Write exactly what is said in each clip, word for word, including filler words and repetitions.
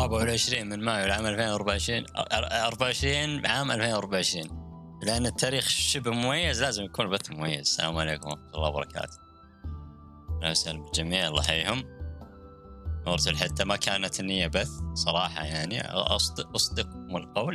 رابع والعشرين من مايو لعام ألفين وأربعة وعشرين أربعة وعشرين عام ألفين وأربعة وعشرين، لأن التاريخ شبه مميز لازم يكون البث مميز. السلام عليكم ورحمة الله وبركاته. أهلا وسهلا بالجميع، الله يحييهم. نورت الحتة، ما كانت النية بث صراحة، يعني أصدق أصدقكم القول،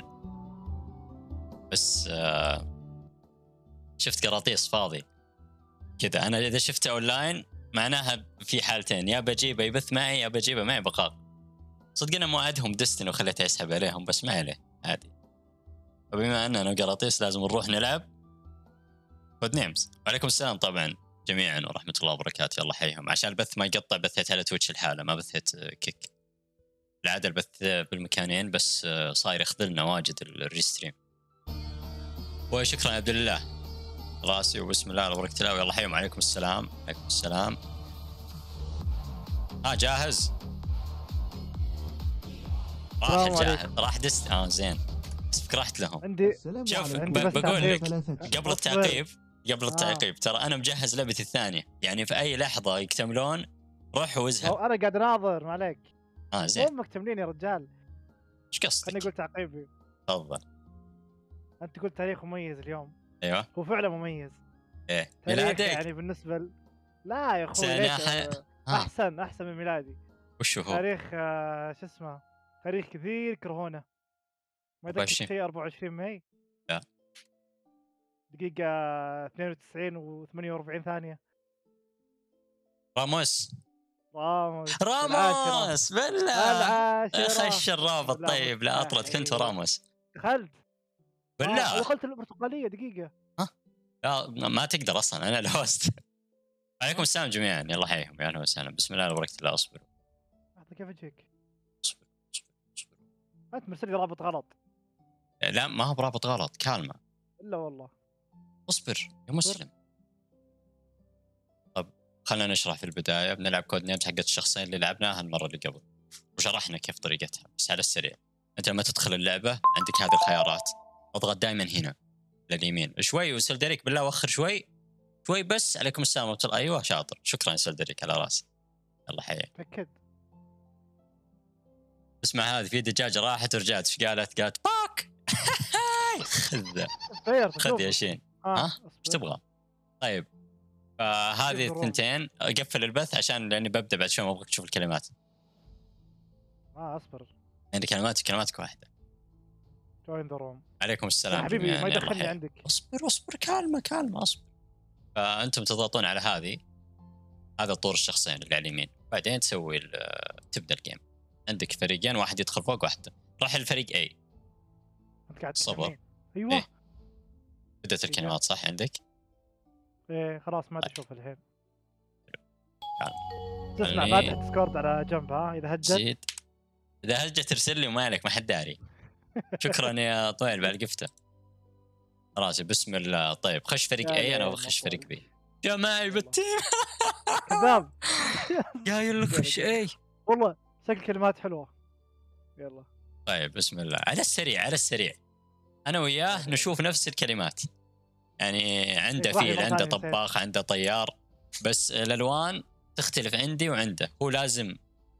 بس آه شفت قراطيس فاضي كذا. أنا إذا شفته أونلاين معناها في حالتين، يا بجيبه يبث معي يا بجيبه معي بقاق. صدقنا موعدهم دستن وخليته يسحب عليهم، بس ما عليه عادي. وبما أننا قراطيس لازم نروح نلعب. خذ نيمز. وعليكم السلام طبعا جميعا ورحمة الله وبركاته، الله حيهم. عشان البث ما يقطع بثيت على تويتش الحالة، ما بثيت كيك. العادة البث بالمكانين، بس صاير يخذلنا واجد الريستريم. وشكرا عبد الله راسي، وبسم الله وبركة الله، والله حيهم. عليكم السلام. عليكم السلام. ها جاهز؟ راح جاهز، راح دست. اه زين، بس رحت لهم. عندي شوف بقول لك قبل التعقيب قبل التعقيب ترى انا مجهز لعبتي الثانية، يعني في اي لحظة يكتملون روح وزها. انا قاعد اناظر ما عليك. اه زين، مو مكتملين يا رجال. ايش قصدك؟ خليني اقول تعقيبي. تفضل. انت قلت تاريخ مميز اليوم. ايوه هو فعلا مميز. ايه ميلادك يعني بالنسبة ل... لا يا اخوي ليش ح... احسن احسن من ميلادي. وش هو؟ تاريخ آه... شو اسمه، تاريخ كثير كرهونه. ما ذكرت شيء أربعة وعشرين ماي. لا دقيقة اثنين وتسعين وثمانية وأربعين ثانية. راموس راموس راموس بالله خش الرابط. طيب لا اطرد كنت راموس. دخلت بالله دخلت البرتقالية دقيقة. ها لا ما تقدر اصلا، انا الهوست. عليكم السلام جميعا، يلا حيهم يا اهلا وسهلا. بسم الله وبركة الله. اصبر لحظة كيف اجيك؟ اصبر اصبر اصبر. انت مرسل لي رابط غلط. لا ما هو برابط غلط، كالمة. الا والله اصبر يا مسلم. طب خلينا نشرح في البداية. بنلعب كود نيمز حقت الشخصين اللي لعبناها المرة اللي قبل، وشرحنا كيف طريقتها، بس على السريع. انت لما تدخل اللعبة عندك هذه الخيارات، اضغط دائما هنا لليمين شوي، وسلدريك بالله وخر شوي شوي بس. عليكم السلام ورحمة الله. ايوه شاطر، شكرا سلدريك على راسي، الله حياك. تأكد. اسمع هذه، في دجاجة راحت ورجعت، ايش قالت؟ قالت باك. خذ خذ يا شين. ها ايش تبغى؟ طيب فهذه الثنتين اقفل البث عشان لاني ببدا بعد شوي، ما ابغاك تشوف الكلمات. اه اصبر، عندي كلمات كلماتك واحده. جوين ذا روم. عليكم السلام حبيبي ما يدخلني عندك. اصبر اصبر كالمه كالمه اصبر. فانتم تضغطون على هذه، هذا طور الشخصين اللي على اليمين، بعدين تسوي تبدا الجيم. عندك فريقين، واحد يدخل فوق واحد. راح الفريق اي. انت قاعد صبر. ايوه إيه؟ بدأت الكلمات صح عندك؟ ايه خلاص ما تشوف الحين. يعني تسمع فاتح ديسكورد على جنب، ها اذا هجت زيد. اذا هجت ارسل لي ومالك، ما حد داري. شكرا يا طويل على القفته. راسي بسم الله. طيب خش فريق اي، انا بخش فريق بي. جماعي بالتيم. كذاب. قايل لك خش اي والله شكل كلمات حلوه. يلا طيب بسم الله. على السريع على السريع انا وياه نشوف نفس الكلمات، يعني عنده فيل، عنده طباخ، عنده طيار، بس الالوان تختلف عندي وعنده. هو لازم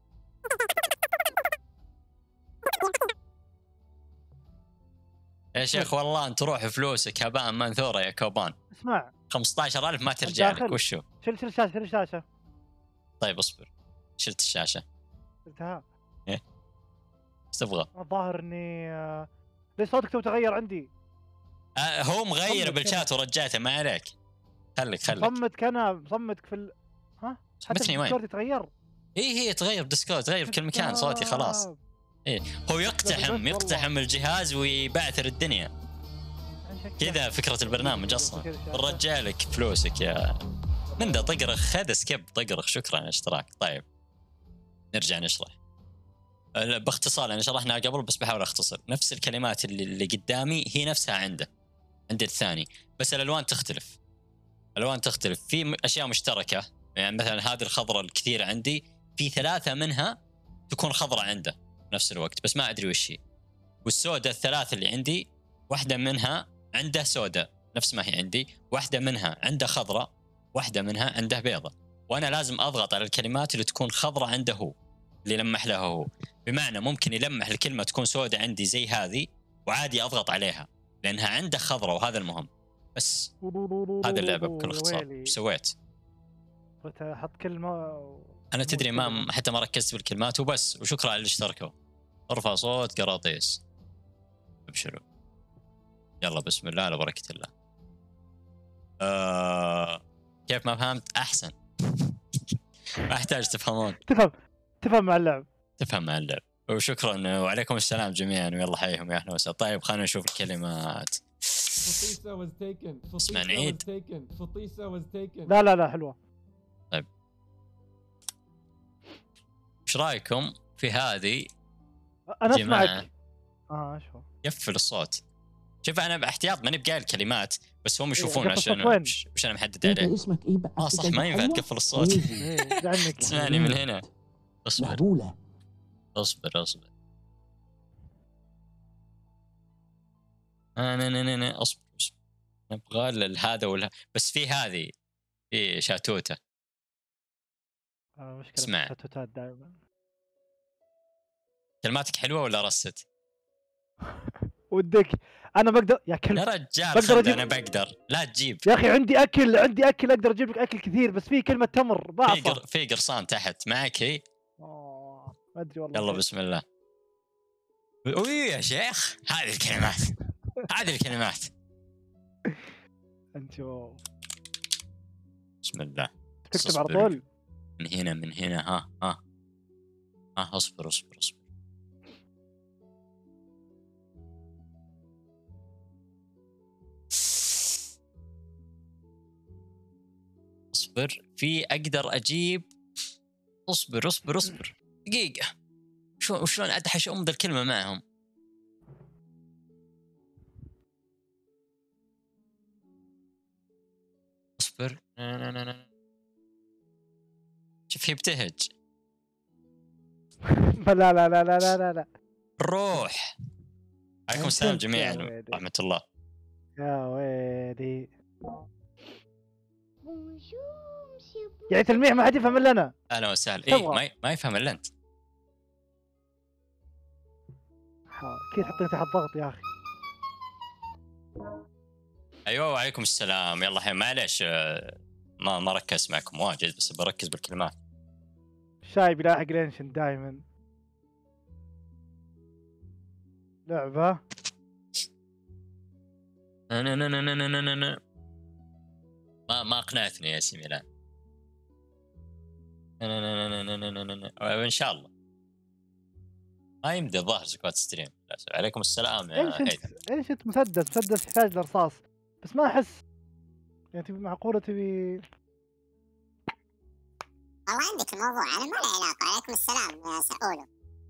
يا شيخ والله انت روح فلوسك هباء منثوره يا كوبان. اسمع خمسة عشر ألف ما ترجع لك. وشو؟ شيل شيل الشاشه شيل الشاشه. طيب اصبر، شلت الشاشه. شلتها. ايه ايش تبغى؟ الظاهر اني آه... ليش صوتك تو تغير عندي؟ آه هو مغير بالشات ورجعته، ما عليك. خليك خليك صمتك انا صمتك في ال... ها حتى الديسكورد يتغير. ايه هي تغير ديسكورد، تغير في كل مكان صوتي خلاص. ايه هو يقتحم يقتحم الجهاز ويبعثر الدنيا كذا. فكرة البرنامج اصلا. نرجع لك فلوسك يا من ذا طقرخ. خذ سكيب طقرخ، شكرا على الاشتراك. طيب نرجع نشرح باختصار، لان شرحنا قبل بس بحاول اختصر. نفس الكلمات اللي, اللي قدامي هي نفسها عنده عند الثاني، بس الالوان تختلف. الالوان تختلف في اشياء مشتركه، يعني مثلا هذه الخضراء الكثيره عندي، في ثلاثه منها تكون خضراء عنده نفس الوقت، بس ما ادري وش هي. والسوداء الثلاث اللي عندي، واحده منها عنده سوداء نفس ما هي عندي، واحده منها عنده خضراء، واحده منها عنده بيضة. وانا لازم اضغط على الكلمات اللي تكون خضراء عنده هو، اللي يلمح له هو. بمعنى ممكن يلمح الكلمة تكون سوداء عندي زي هذه وعادي أضغط عليها لأنها عنده خضرة، وهذا المهم. بس هذا اللعبة بكل اختصار. ايش سويت؟ أحط كلمة أنا تدري ما حتى ما ركزت بالكلمات وبس. وشكرا على اللي اشتركوا. ارفع صوت قراطيس. ابشروا. يلا بسم الله على بركة الله. آه... كيف ما فهمت أحسن. ما أحتاج تفهمون. تفهم تفهم مع اللعب. تفهم مع اللعب. وشكرا وعليكم السلام جميعا ويلا حيهم يا أهلا وسهلا. طيب خلينا نشوف الكلمات. اسمع نعيد. لا لا لا حلوة. طيب ايش رايكم في هذه؟ انا اسمعك. اه شو يقفل الصوت. شوف انا باحتياط ماني بقايل الكلمات بس هم يشوفون عشان وش انا محدد عليه. اسمك ايه بقى؟ اه صح ما ينفع تقفل الصوت. اسمعني من هنا. اصبر اصبر اصبر انا انا انا اصبر اصبر نبغى هذا ولا بس في هذه في شاتوته. آه مشكلة شاتوتات دائما. كلماتك حلوة ولا رست؟ ودك انا بقدر يا كلب. يا رجال بقدر أجيب... انا بقدر لا تجيب يا اخي عندي اكل عندي اكل اقدر اجيب لك اكل كثير بس في كلمة تمر بعصى. في قر... في قرصان تحت معك هي. اه ما ادري والله. يلا بسم الله. اوي يا شيخ هذه الكلمات. هذه الكلمات. انتو بسم الله. تكتب على طول من هنا من هنا. ها ها ها اصبر اصبر اصبر. اصبر في اقدر اجيب. اصبر اصبر اصبر دقيقة. شلون وشلون ادحش ام ذا الكلمة معهم؟ اصبر. لا لا لا شوف يبتهج. لا لا لا لا لا لا لا روح. عليكم السلام جميعا ورحمة الله. يا ويلي يعني تلميح ما حد يفهم الا انا. اهلا وسهلا. اي ما ما يفهم الا انت. اكيد حطيت تحت ضغط يا اخي. ايوه وعليكم السلام. يلا الحين معليش ما ما ركز معكم واجد بس بركز بالكلمات. شاي بلاحق لينشن دائما لعبة. انا انا انا انا انا انا ما ما اقنعتني يا سي ميلان. انا انا انا انا انا انا ان شاء الله ما يمدي الظاهر سكوات ستريم. عليكم السلام يا هيثم. ايش انت مسدس مسدس يحتاج لرصاص بس ما احس يعني تبي معقولة تبي. والله عندك الموضوع انا ما له علاقة. عليكم السلام يا سؤولو.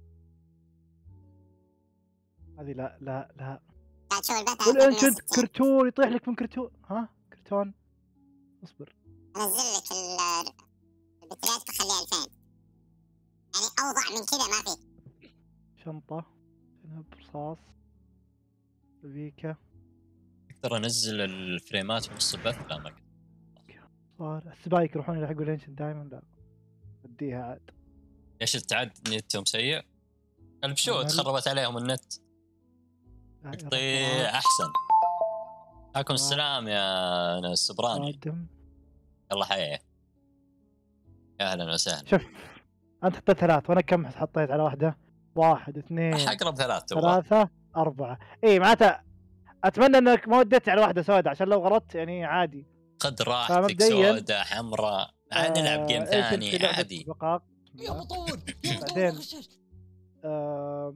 هذه لا لا لا لا شو البث. والانشنت كرتون يطيح لك من كرتون. ها كرتون اصبر انزل لك البتريات بخليها ألفين يعني اوضع من كذا ما في. شنطة برصاص بيكا. اقدر انزل الفريمات من الصبث؟ لا ما صار السبايك يروحون يلحقوا لينشن دائما. لا اديها عاد. ايش التعد نتهم سيء؟ البشوت خربت عليهم النت. تقطيع احسن. عليكم السلام يا السبراني. يلا حيا. يا اهلا وسهلا. شوف انت حطيت ثلاث وانا كم حطيت على واحده؟ واحد اثنين اقرب ثلاث ثلاثة أربعة. اي معناتها اتمنى انك ما وديت على واحده سوداء عشان لو غلطت يعني عادي. خذ راحتك سوداء حمراء عاد نلعب جيم ثاني عادي. يا بطول بعدين آه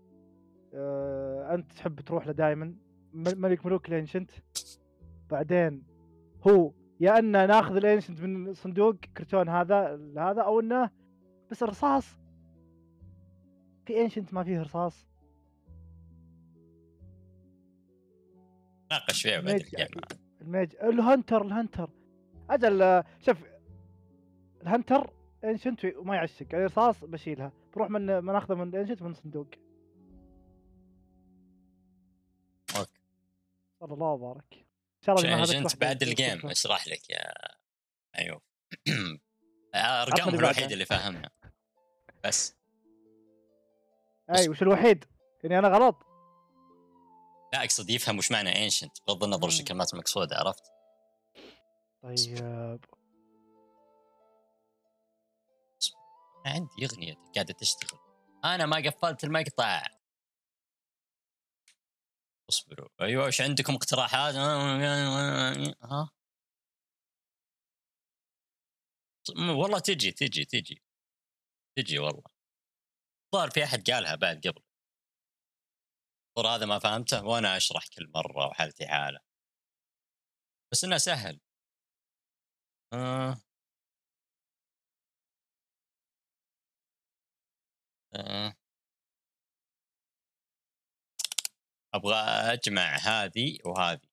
آه انت تحب تروح له دائما ملك ملوك الانشنت. بعدين هو يا ان ناخذ الانشنت من صندوق كرتون هذا هذا او انه بس الرصاص. في انشنت ما فيه رصاص. ناقش فيها بعد الجيم. الميج الهنتر الهنتر اجل. شوف الهنتر انشنت وما يعشق يعني رصاص بشيلها بروح من ما ناخذه من انشنت من صندوق. اوكي والله الله يبارك ان شاء الله. ما هذا بعد الجيم اشرح لك يا ايوب. ارقام الوحيد اللي فاهمها بس. اي وش الوحيد يعني انا غلط؟ لا اقصد يفهم وش معنى انشنت بغض النظر وش مم. الكلمات المقصوده، عرفت؟ طيب عندي اغنيه قاعده تشتغل، انا ما قفلت المقطع. اصبروا. ايوه وش عندكم اقتراحات؟ ها والله تجي تجي تجي تجي والله. صار في احد قالها بعد قبل، صار هذا ما فهمته وانا اشرح كل مره وحالتي حاله، بس انه سهل. آه. آه. ابغى اجمع هذه وهذه.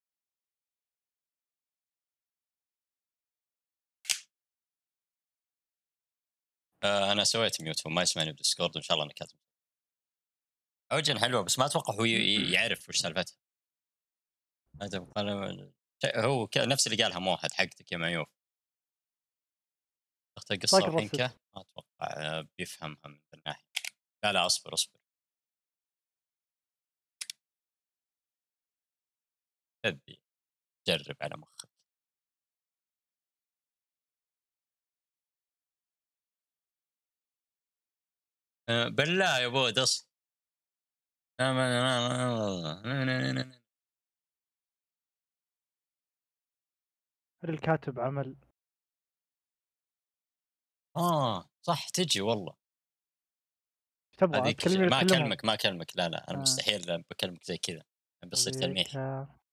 آه انا سويت ميوت وما يسمعني بديسكورد، وان شاء الله انه كاتب. اوجن حلوه بس ما اتوقع هو ي- يعرف وش سالفتها. هذا قال- هو ك- نفس اللي قالها موحد حقتك يا معيوف. اختار قصه طاق وحنكه الرصد. ما اتوقع آه، بيفهمها من الناحيه. لا لا اصبر اصبر. هذي جرب على مخك. آه، بالله يا بود اصبر. هل الكاتب عمل؟ اه صح تجي والله. ايش تبغى هذيك ش- تكلمني ما تكلمهم؟ اكلمك ما اكلمك لا لا انا آه. مستحيل بكلمك زي كذا، بصير أبيك تلميح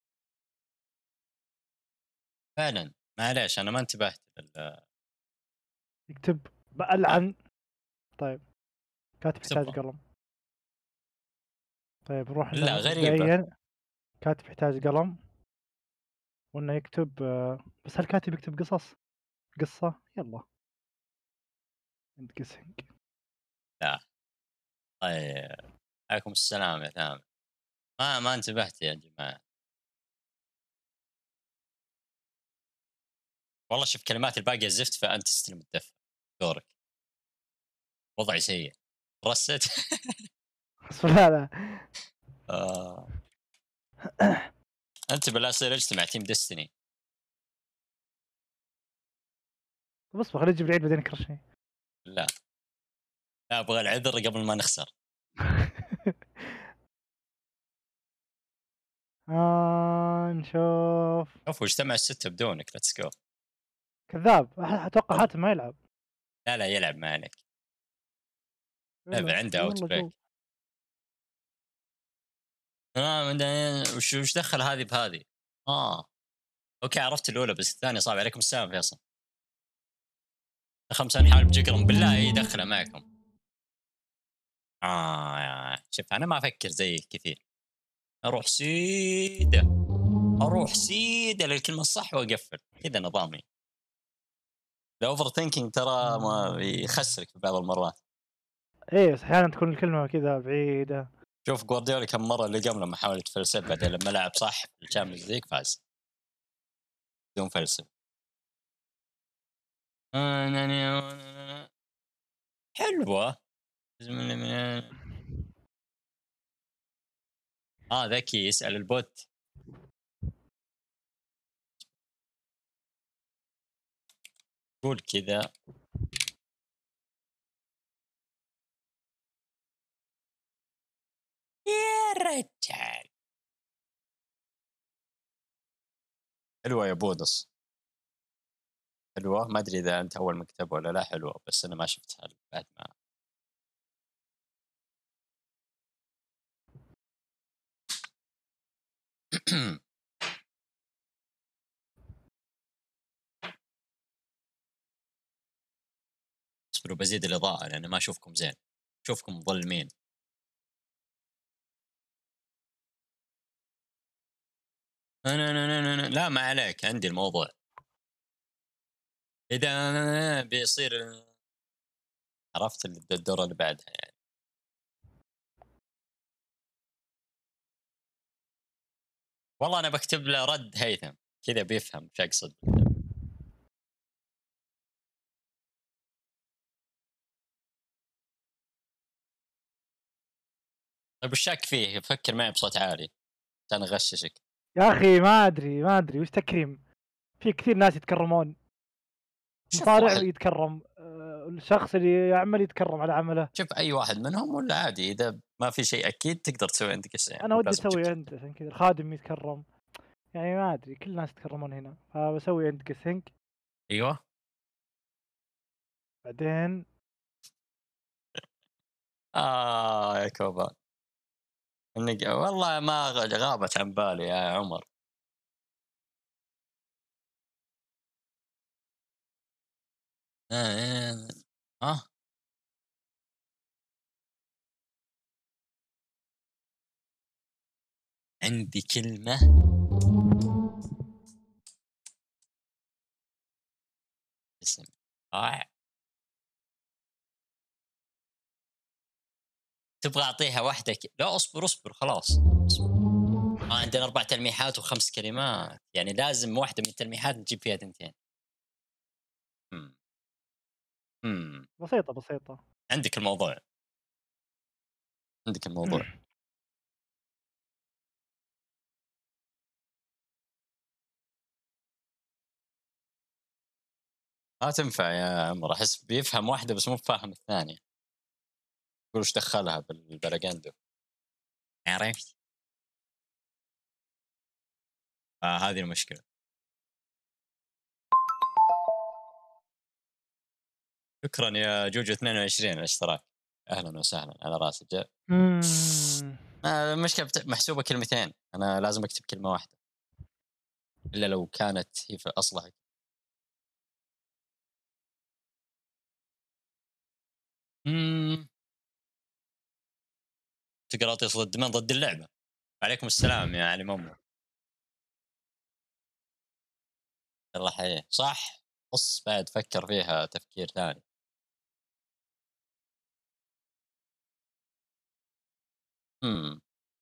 فعلا. معليش انا ما انتبهت لل- يكتب بألعن. طيب كاتب يحتاج تبغى. قلم. طيب نروح لا ل- غريبه. مبدئيا كاتب يحتاج قلم، وانه يكتب آه، بس هل كاتب يكتب قصص؟ قصة يلا انت قسنج. لا طيب عليكم السلام يا ثامر. ما ما انتبهت يا جماعه والله. شوف كلمات الباقيه زفت، فانت تستلم الدفع دورك. وضعي سيء رست. بس لا لا آه. انت بالله يصير اجتمع تيم ديستني. بس خلينا نجيب العيد بعدين نكرشني. لا لا ابغى العذر قبل ما نخسر. آه نشوف. شوف اجتمع الستة بدونك، ليتس جو. كذاب أح- اتوقع حاتم ما يلعب. لا لا يلعب ما عليك. يلا لعبة عنده اوت يلا بريك. جو. آه من- وش وش دخل هذه بهذه؟ اه اوكي عرفت الاولى، بس الثانيه صعب. عليكم السلام فيصل. خمسة نحاول بجقرم بالله يدخله معكم. اه يا شوف انا ما افكر زيك كثير، اروح سيده اروح سيده للكلمه الصح واقفل كذا نظامي. الاوفر ثينكينج ترى ما يخسرك في بعض المرات. ايه بس احيانا تكون الكلمة كذا بعيدة. شوف جوارديولا كم مره اللي قبل لما حاول يتفلسف، بعدين لما لعب صح في الشامبيونز ليج فاز بدون فلسفه. حلوه. اه ذكي يسال البوت. قول كذا. يا رجال حلوه يا بودص. حلوه ما ادري اذا انت اول مكتب ولا لا. حلوه بس انا ما شفتها بعد ما. اصبروا بزيد الاضاءه لان ما اشوفكم زين، اشوفكم مظلمين. أنا أنا أنا أنا. لا ما عليك عندي الموضوع. اذا بيصير عرفت الدور اللي بعدها يعني. والله انا بكتب له رد هيثم كذا بيفهم ايش اقصد. طيب الشاك فيه فكر معي بصوت عالي عشان اغششك. يا اخي ما ادري ما ادري وش تكريم. في كثير ناس يتكرمون، شوف مصارع واحد- يتكرم، آه، الشخص اللي يعمل يتكرم على عمله. شوف اي واحد منهم ولا عادي اذا ما في شيء اكيد تقدر تسوي عندك الشيء يعني. انا ودي لازم اسوي تجيب- عند عشان كذا الخادم يتكرم، يعني ما ادري كل الناس يتكرمون هنا، فبسوي عند جسنك. ايوه بعدين اه يا كوبا انك والله ما غ- غابت عن بالي يا عمر. اه اه عندي كلمة اسم آه. تبغى اعطيها واحدة ك... لا اصبر اصبر خلاص اصبر. آه عندنا اربع تلميحات وخمس كلمات يعني لازم واحدة من التلميحات نجيب فيها تنتين. امم امم بسيطه بسيطه. عندك الموضوع عندك الموضوع ما تنفع يا عمر احس بيفهم واحدة بس مو فاهم الثانية. يقول وش دخلها بالبرقندو عرفت. آه هذه المشكلة. شكرا يا جوجو اثنين وعشرين الاشتراك اهلا وسهلا على راسي جاء. مم. آه المشكلة بت- محسوبة كلمتين انا لازم اكتب كلمة واحدة الا لو كانت هي في اصلها. امم تقرا ضد من ضد اللعبة. عليكم السلام يا علي ممو. الله حيه صح. بص بعد فكر فيها تفكير ثاني. امم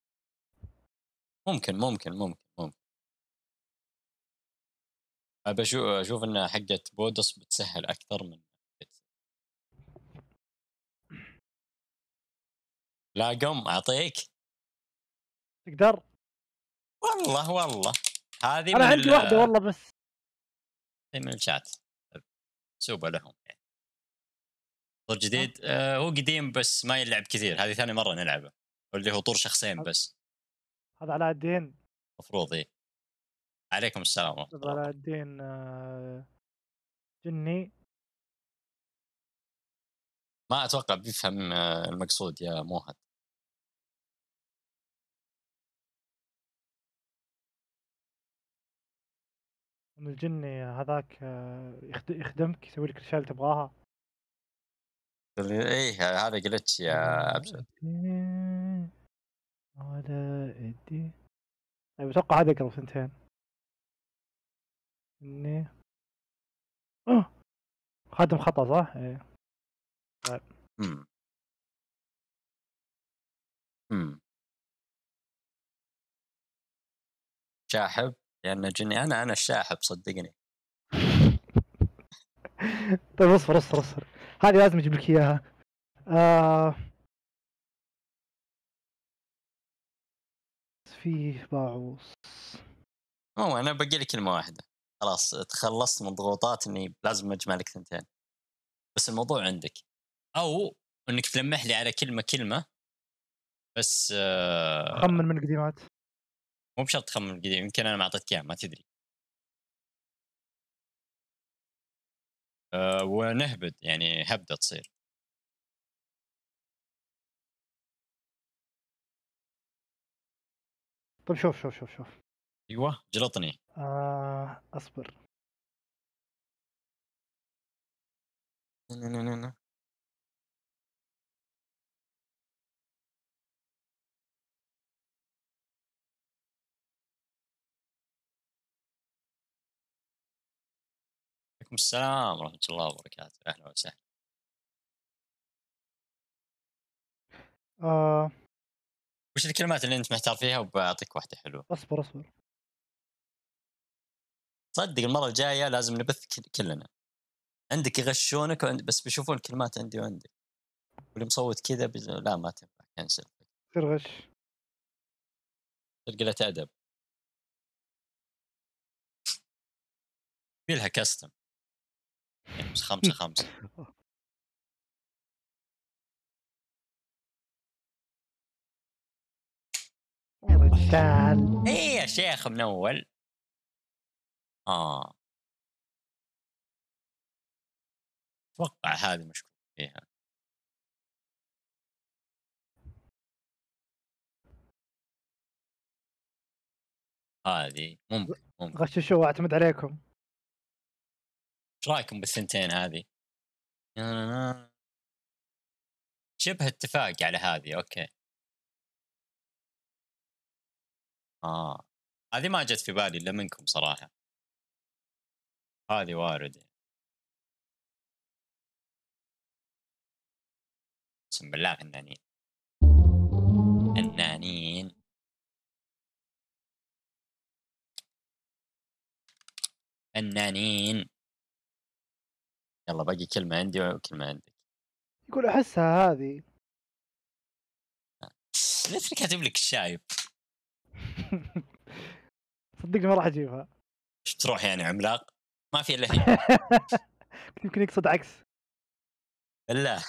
ممكن ممكن ممكن ممكن ابى اشوف اشوف ان حقه بودس بتسهل اكثر من حقت. لا قم اعطيك. تقدر. والله والله هذه انا من عندي ال- واحده والله بس. من الشات سوبة لهم يعني. طور ها؟ جديد آه هو قديم بس ما يلعب كثير هذه ثاني مرة نلعبه واللي هو طور شخصين بس. هذا علاء الدين. مفروض ايه. عليكم السلام ورحمة هذا الله. علاء الدين آه، جني. ما اتوقع بيفهم آه، المقصود يا موهد. من الجني هذاك آه، يخد- يخدمك يسوي لك الاشياء اللي تبغاها. ايه هذا جلتش يا علاء ابشر. الدين علاء الدين. طيب اتوقع هذا قبل سنتين. اني اه خادم خطا صح؟ ايه. طيب امم امم شاحب لانه جني انا انا الشاحب صدقني. طيب اصبر اصبر اصبر، هذه لازم اجيب لك اياها. آه... فيه باعوص. هو انا باقي لي كلمة واحدة خلاص تخلصت من ضغوطات اني لازم اجمع لك ثنتين بس الموضوع عندك او انك تلمح لي على كلمة كلمة بس آه خمن من القديمات. مو بشرط تخمن القديم يمكن انا ما اعطيتك اياه ما تدري. أه ونهبد يعني هبده تصير. طيب شوف شوف شوف شوف. ايوه جلطني. آه... اصبر. عليكم السلام ورحمة الله وبركاته اهلا وسهلا. آه... وش الكلمات اللي انت محتار فيها وبعطيك واحدة حلوة. اصبر اصبر. صدق المرة الجاية لازم نبث كل- كلنا. عندك يغشونك وعند- بس بيشوفون الكلمات عندي وعندك واللي مصوت كذا بز... لا ما تنفع كنسل. تصير غش. قلة ادب. في لها كاستم يعني بس خمسة خمسة. يا رجال ايه يا شيخ من اول. اه اتوقع هذه مشكلة فيها. هذه ممكن ممكن. غششوا اعتمد عليكم. ايش رايكم بالثنتين هذه؟ شبه اتفاق على هذه. اوكي اه هذه ما جت في بالي الا منكم صراحه. هذه وارده. بسم بالله فنانين فنانين. فنانين. يلا باقي كلمه عندي وكلمه عندك. يقول احسها هذه. ليش كاتب لك الشايب؟ صدقني ما راح اجيبها. ايش تروح يعني عملاق؟ ما في الا هي. يمكن يقصد عكس. بالله.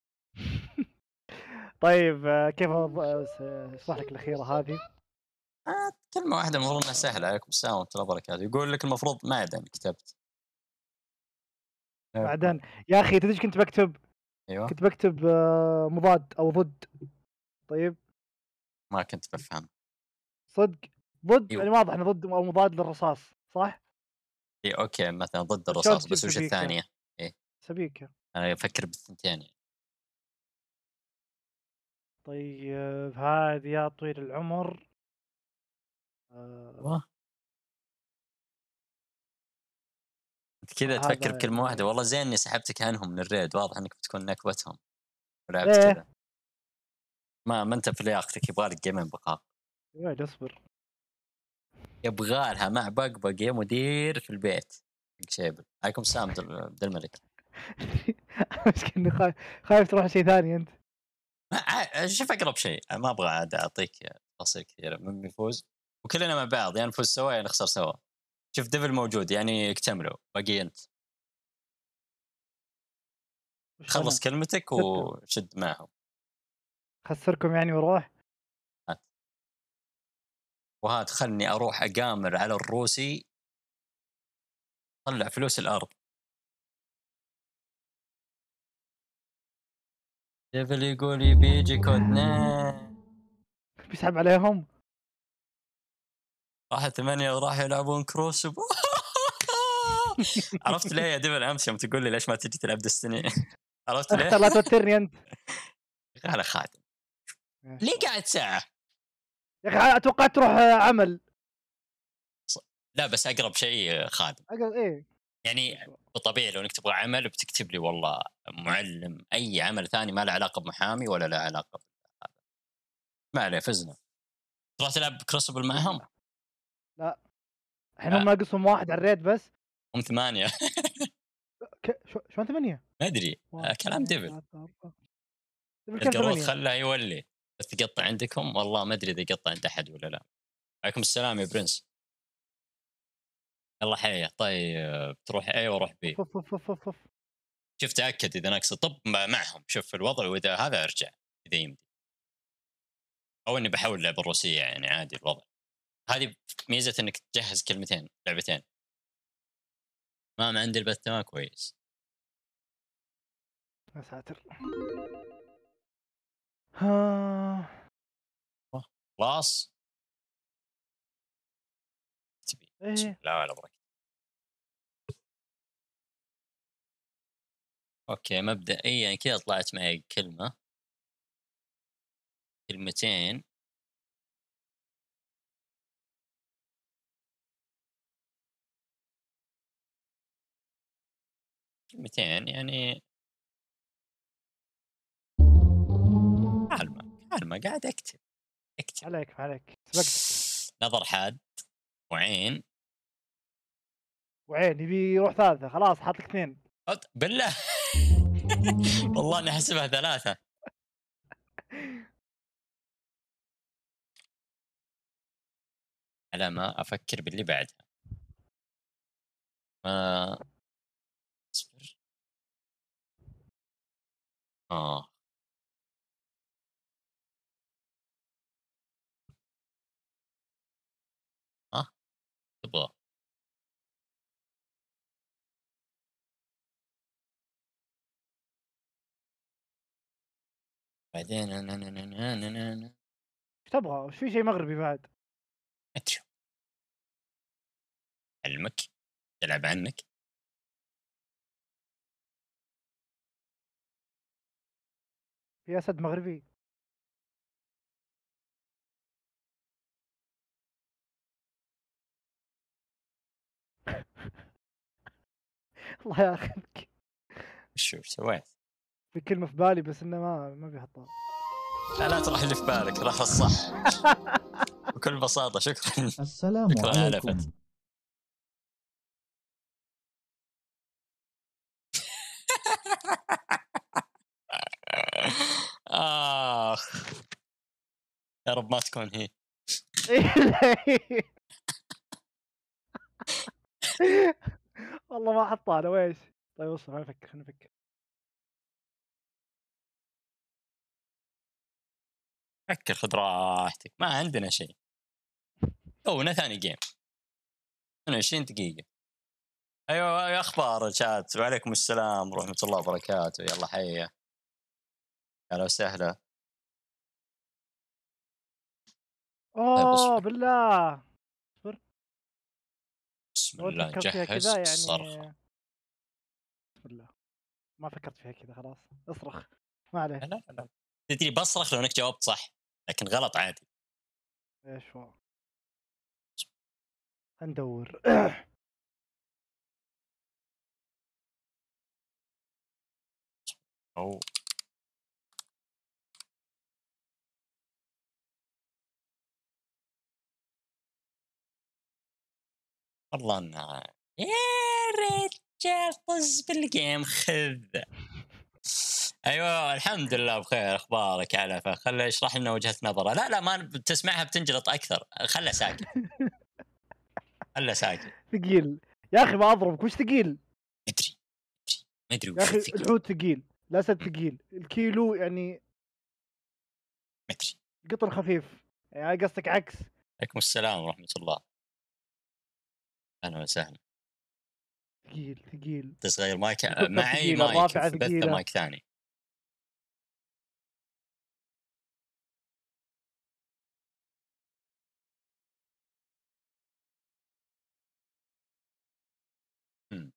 طيب آه، كيف أض- آه، اشرح لك الاخيره هذه؟ آه كلمه واحده المفروض انها سهله. عليكم السلام ورحمه الله وبركاته. يقول لك المفروض معدن كتبت. معدن. يا اخي تدري ايش كنت بكتب؟ ايوه كنت بكتب آه، مضاد او ضد. طيب ما كنت بفهم. صدق ضد أيوه. يعني واضح انه ضد او مضاد للرصاص صح؟ اي اوكي مثلا ضد بس شلون الرصاص تجيب بس وش سبيكة؟ الثانيه؟ ايه سبيكة. انا افكر بالثنتين. طيب هذه يا طويل العمر. آه ايوه انت كذا هذا تفكر بكلمه واحده. يعني والله زين اني سحبتك عنهم من الريد. واضح انك بتكون نكبتهم ولعبت ليه؟ كذا. ما ما انت في لياقتك. يبغى لك جيمين بقاء. ويلي اصبر. يبغى لها مع بقبق يا مدير في البيت. شيبل. عليكم السلام عبد الملك. مسكين خايف خايف تروح شيء ثاني انت. شوف اقرب شيء. ما ابغى عاد اعطيك تفاصيل كثيره. من بيفوز وكلنا مع بعض يعني نفوز سوا يعني نخسر سوا. شوف ديفل موجود يعني اكتملوا. باقي انت خلص كلمتك وشد معهم. خسركم يعني واروح. وهات خلني اروح اقامر على الروسي. طلع فلوس الارض. ديفل يقول يبي يجي كودنا. بيسحب عليهم. راح ثمانية وراح يلعبون كروس. عرفت ليه يا ديفل امس يوم تقول لي ليش ما تجي تلعب دستني؟ عرفت ليه؟ لا توترني انت. على خادم. ليه قاعد ساعة؟ يا اخي اتوقع تروح عمل. لا بس اقرب شيء خادم. اقرب ايه يعني بالطبيعي لو انك تبغى عمل بتكتب لي والله معلم. اي عمل ثاني ما له علاقه بمحامي ولا له علاقه بهذا. ما عليه فزنا. تروح تلعب كروسبل معهم؟ لا الحين هم ناقصهم واحد على الريد بس. هم ثمانية. ك... شو شلون ثمانية؟ ما ادري كلام ديفل. القروض خلاه يولي. بس تقطع عندكم والله ما ادري اذا يقطع عند احد ولا لا. عليكم السلام يا برنس. يلا حيه. طيب تروح اي واروح بي. شوف تاكد اذا ناقص. طب معهم شوف الوضع واذا هذا ارجع اذا يمدي. او اني بحاول لعبه الروسيه يعني عادي الوضع. هذه ميزه انك تجهز كلمتين لعبتين. ما عندي البث ما كويس. يا ساتر. ها خلاص تبي ايه لا ولا بركة. اوكي مبدئيا يعني كذا طلعت معي كلمه كلمتين. كلمتين يعني كلمة كلمة قاعد اكتب اكتب عليك عليك سبقت. نظر حاد وعين وعين يبي يروح ثالثة خلاص حاط لك اثنين. بالله. والله اني احسبها ثلاثة. على ما افكر باللي بعدها. ما اصبر. اه ها تبغى بعدين انا انا انا انا انا انا ايش تبغى؟ وش في شيء مغربي بعد؟ ادري علمك تلعب عنك. في اسد مغربي. الله ياخذك. وش وش سويت؟ في كلمه في بالي بس انه ما ما بيحطها. لا لا تروح اللي في بالك، راح الصح. بكل بساطة. شكرا. السلام شكرا عليكم. علفت. آخ يا رب ما تكون هي. والله ما حطها انا ويش. طيب اصبر خليني افكر خليني افكر. فكر خذ راحتك، ما عندنا شيء. تونا ثاني جيم اثنين وعشرين دقيقة. ايوه يا اخبار الشات. وعليكم السلام ورحمة الله وبركاته. يلا حيا اهلا وسهلا. طيب اوه اصبر. بالله. اصبر. بسم لو انت الله فكرت فيها جهز كذا يعني. الصرخة. بسم الله. ما فكرت فيها كذا خلاص. اصرخ. ما عليه. لا لا لا تدري بصرخ لو انك جاوبت صح، لكن غلط عادي. ايش هو؟ ندور. او والله انها يا رجال طز بالجيم خذ. ايوه الحمد لله بخير. اخبارك على خله يشرح لنا وجهه نظره. لا لا ما بتسمعها بتنجلط اكثر. خله ساكت. خله ساكت. ثقيل يا اخي ما اضربك. وش ثقيل ادري ما ادري يا وش اخي؟ الثقيل. الحوت ثقيل، الاسد ثقيل، الكيلو يعني ما ادري. قطر خفيف. يعني قصدك عكس. عليكم السلام ورحمه الله. اهلا وسهلا. ثقيل ثقيل. تصغير مايك الكتلة معي ثقيلة، مايك الرافعة في بث ثقيلة. مايك ثاني. امم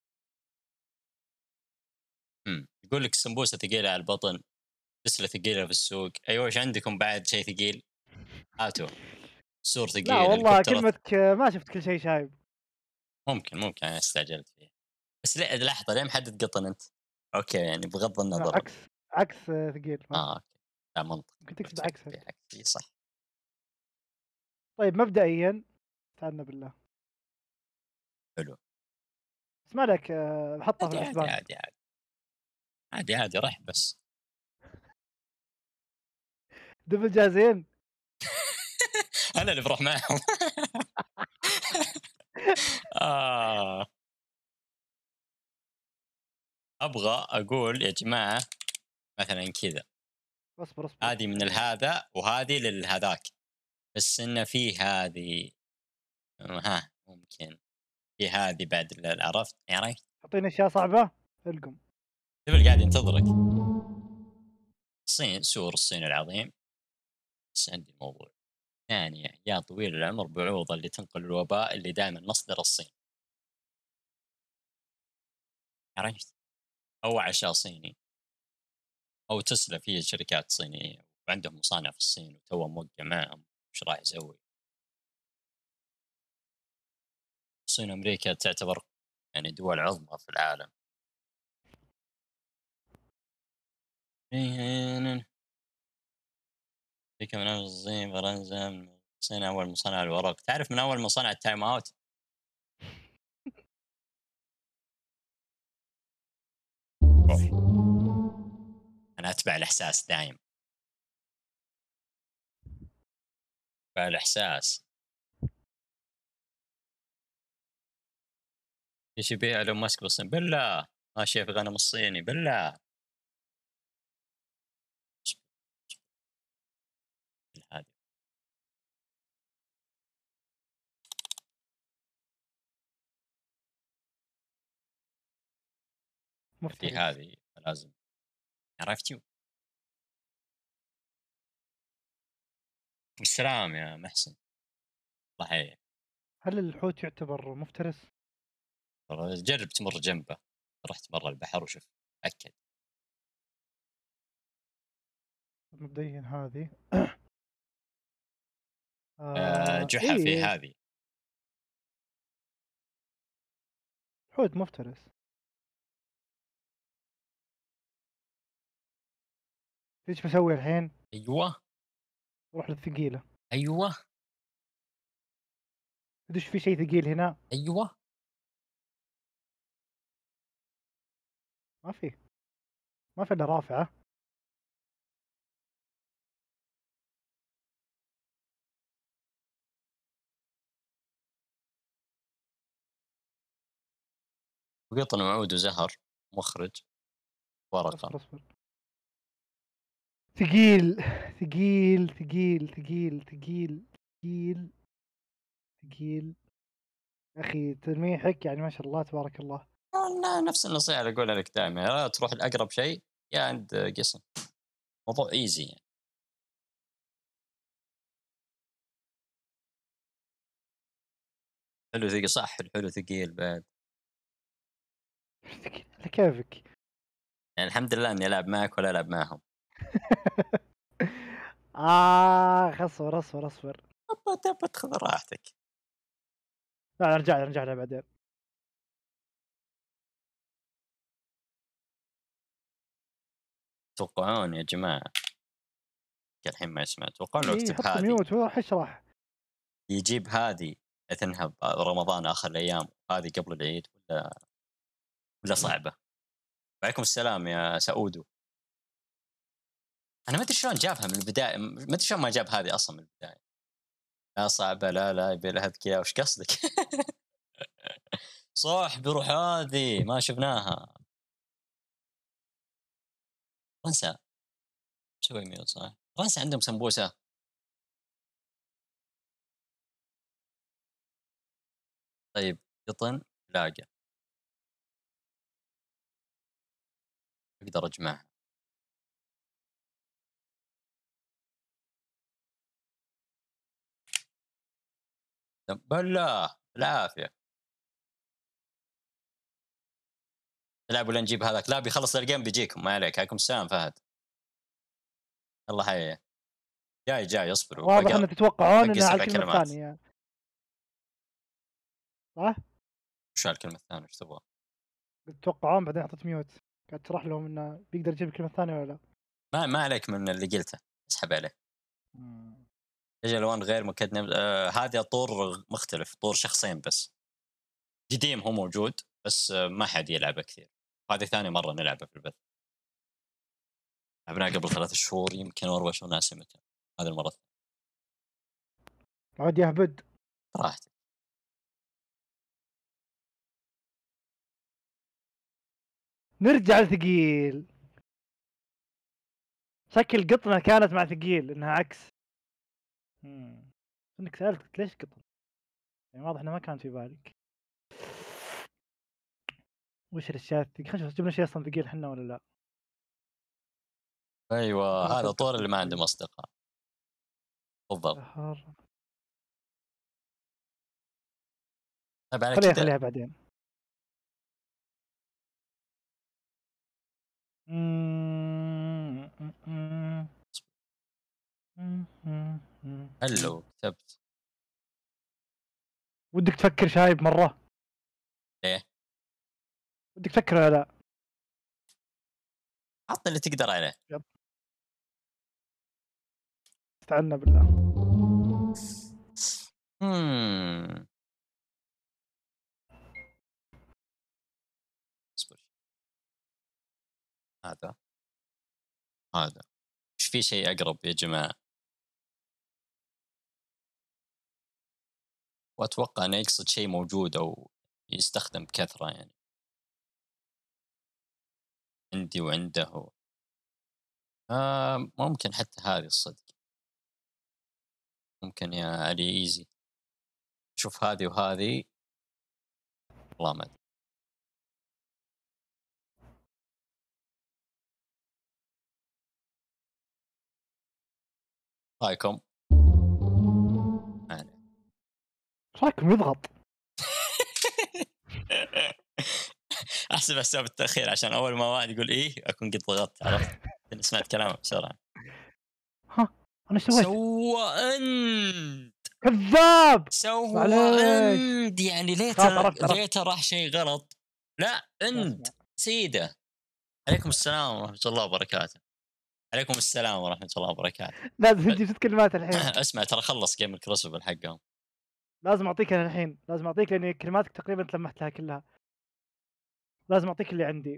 امم يقول لك السمبوسه ثقيله على البطن، بسله ثقيله في السوق. ايوه ايش عندكم بعد شيء ثقيل؟ هاتوا. السور ثقيل. لا والله الهليكوبتر كلمتك ما شفت كل شيء شايب. ممكن ممكن انا استعجلت فيه. بس لا لحظه ليه محدد قطن انت؟ اوكي يعني بغض النظر. عكس عكس ثقيل. اه اوكي لا منطق. ممكن تكتب عكسها. عكسي صح. طيب مبدئيا استعنا بالله. حلو. بس ما عليك بحطها في عادي عادي الحسبان. عادي عادي عادي عادي رح بس. دبل جاهزين. انا اللي بروح معهم. آه. ابغى اقول يا جماعه مثلا كذا. اصبر اصبر. هذه من الهذا وهذه للهذاك، بس انه في هذه ها ممكن في هذه بعد. عرفت يعني. اعطيني اشياء صعبه. القم. دبل قاعد ينتظرك. الصين سور الصين العظيم. بس عندي موضوع ثانية. يا طويل العمر بعوضة اللي تنقل الوباء اللي دائما مصدر الصين. عرفت؟ أو عشاء صيني أو تسلا فيه شركات صينية وعندهم مصانع في الصين وتو موقع معهم. وش راح يسوي؟ الصين وأمريكا تعتبر يعني دول عظمى في العالم. أمريكا من أول الصين، فرنسا من الصين أول مصنع الورق. تعرف من أول مصنع التايم أوت؟ أنا أتبع الإحساس دايم. أتبع الإحساس. ايش يبيع ايلون ماسك بالصين؟ بالله ماشي في غنم الصيني بالله. هذه في مفترس. هذه لازم عرفتي. السلام يا محسن. الله يحييك. هل الحوت يعتبر مفترس؟ والله جرب تمر جنبه. رحت برا البحر وشوف اكد. مبدئيا هذه آه آه جحا في إيه هذه. حوت مفترس. ايش بسوي الحين؟ ايوه اروح للثقيله. ايوه ادش في شيء ثقيل هنا؟ ايوه. ما في ما في الا رافعه. وقطن وعود وزهر. مخرج. ورقه. اصبر اصبر. ثقيل ثقيل ثقيل ثقيل ثقيل ثقيل ثقيل. يا اخي تلميحك يعني ما شاء الله تبارك الله. لا نفس النصيحه اللي اقولها لك دائما، يا تروح لاقرب شيء يا عند قسم. موضوع ايزي يعني. حلو ثقيل صح. الحلو ثقيل بعد. ثقيل على كيفك. يعني الحمد لله اني العب معك ولا العب معهم. اخ اصبر اصبر اصبر. تبى تاخذ راحتك. لا نرجع نرجع لها بعدين. توقعون يا جماعه الحين ما يسمع. توقعون لو اي اكتب حط هذه ميوت وراح اشرح. يجيب هذه تنهب رمضان اخر الايام هذه قبل العيد ولا ولا صعبه؟ وعليكم السلام يا سعودو. انا ما ادري شلون جابها من البدايه، ما ادري شلون ما جاب هذه اصلا من البدايه. لا صعبه لا لا يبي لها ذكيه. وش قصدك؟ صح بروح هذه ما شفناها. فرنسا سوي ميوت صح. فرنسا عندهم سمبوسه. طيب قطن لاقى اقدر اجمعها. بالله العافيه. تلعب ولا نجيب هذاك؟ لا بيخلص الجيم بيجيكم. ما عليك. عليكم السلام فهد. الله حيه. جاي جاي اصبروا. واضح ان تتوقعون انها على سبع الكلمه كلمات. الثانيه صح؟ وش الكلمه الثانيه؟ وش تبغى؟ تتوقعون بعدين حطيت ميوت. قاعد تشرح لهم انه بيقدر يجيب الكلمه الثانيه ولا لا. ما ما عليك من اللي قلته. اسحب عليه. تجي الوان غير مكدنب. آه هذا طور مختلف. طور شخصين بس. قديم هو موجود بس آه ما حد يلعبه كثير. هذه ثاني مره نلعبه في البث. لعبناه قبل ثلاث شهور يمكن او اربع شهور ناسي متى. هذه المره الثانيه. عاد يهبد. راحتك. نرجع لثقيل. شكل قطنة كانت مع ثقيل انها عكس. امم انك سالتك ليش قطن؟ يعني واضح انه ما كان في بالك. وش الاشياء الثقيل؟ خلينا نشوف جبنا شيء اصلا ثقيل احنا ولا لا. ايوه هذا طور اللي ما عندهم اصدقاء. بالضبط. طيب على خليها كده خليها بعدين. هل لو كتبت ودك تفكر شايب مرة؟ ليه؟ ودك تفكر ولا لا؟ حط اللي تقدر عليه. يب. استعنا بالله. اممم اصبر. هذا هذا ايش في شيء اقرب يا جماعه؟ واتوقع انه يقصد شيء موجود او يستخدم بكثرة يعني عندي وعنده هو. آه ممكن حتى هذه الصدق ممكن يا علي ايزي. شوف هذه وهذه والله ما ادري. رايكم؟ ايش رايكم يضغط؟ احسب حساب التاخير عشان اول ما واحد يقول ايه اكون قد ضغطت، عرفت؟ سمعت كلامه بسرعه. ها انا سويت سوى انت كذاب سوى معليش. انت يعني ليه خلاص ترى عرفت عرفت. ليه راح شيء غلط. لا انت اسمع. سيده. عليكم السلام ورحمه الله وبركاته. عليكم السلام ورحمه الله وبركاته. لازم تجي ست كلمات الحين. اسمع ترى خلص جيم الكروسوفر حقهم. لازم اعطيك انا الحين، لازم اعطيك لاني كلماتك تقريبا تلمحت لها كلها. لازم اعطيك اللي عندي.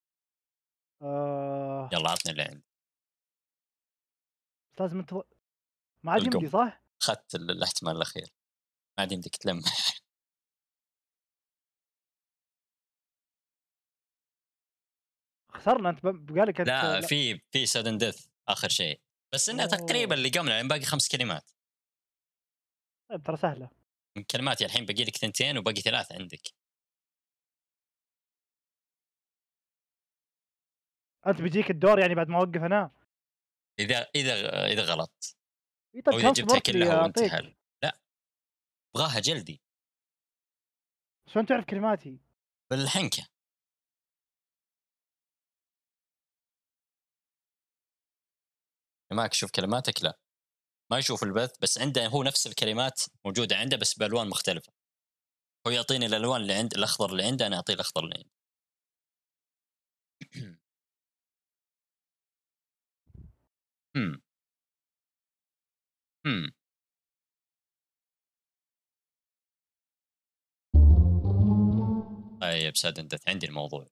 آه... يلا عطني اللي عندي. بس لازم انت ما عاد القم. يمدي صح؟ اخذت ال- الاحتمال الاخير ما عاد يمديك تلمح. خسرنا انت ب- بقالك انت. لا في في سادن ديث اخر شيء بس انه تقريبا اللي قمنا يعني باقي خمس كلمات. طيب ترى سهله. من كلماتي الحين باقي لك ثنتين وباقي ثلاث عندك. انت بيجيك الدور يعني بعد ما اوقف انا. اذا اذا اذا غلط إيه طيب او اذا كم جبتها صبرت لي كلها وانت اعطيك؟ حل. لا ابغاها جلدي شلون تعرف كلماتي؟ بالحنكه. معك شوف كلماتك لا ما يشوف البث بس عنده هو نفس الكلمات موجوده عنده بس بالوان مختلفه. هو يعطيني الالوان اللي عند الاخضر اللي عنده انا اعطيه الاخضر اللي عندي. امم امم طيب سادن دث عندي الموضوع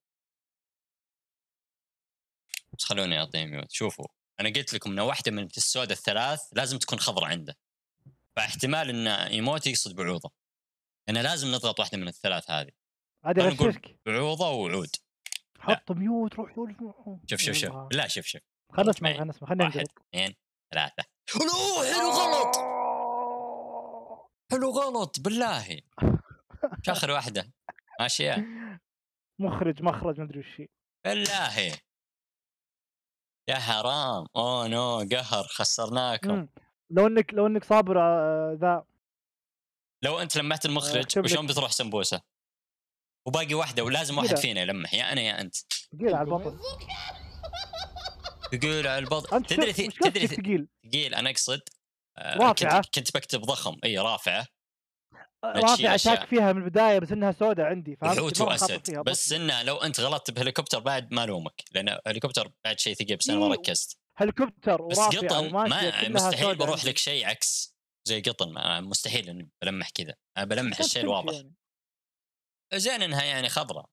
بس خلوني اعطيه ميوت. شوفوا انا قلت لكم ان واحده من السوداء الثلاث لازم تكون خضراء عنده فاحتمال ان ايموت يقصد بعوضه. انا لازم نضغط واحده من الثلاث هذه. عادي خلينا نقول غششك. بعوضه وعود. حط ميوت روح شوف. شوف شوف شوف لا شوف شوف خلنا خلص نسمع معي. خلنا نسمع خلينا واحد نقلب. اثنين ثلاثه. حلو حلو غلط حلو غلط بالله. شو اخر واحده ماشيه مخرج مخرج ما ادري وش هي. بالله يا حرام. اوه نو قهر خسرناكم. مم. لو انك لو انك صابر آه، ذا لو انت لمحت المخرج اكتب لك. وشلون بتروح سمبوسه وباقي واحده ولازم واحد كذا. فينا يلمح يا انا يا انت. ثقيل على البطن. تقول على البطن انت تدري تدري تدري ثقيل. ثقيل انا اقصد آه، رافعة. كنت كنت بكتب ضخم اي رافعه. رافعة شاك فيها من البدايه بس انها سوداء عندي فهمت. وحوت واسد بس انه لو انت غلطت بهليكوبتر بعد ما لومك لان الهليكوبتر بعد شيء ثقيل بس انا ما ركزت. هليكوبتر بس ورافعة قطن وماشية ما كلها مستحيل بروح عندي. لك شيء عكس زي قطن ما مستحيل اني بلمح كذا انا بلمح الشيء الواضح يعني. زين انها يعني خضراء.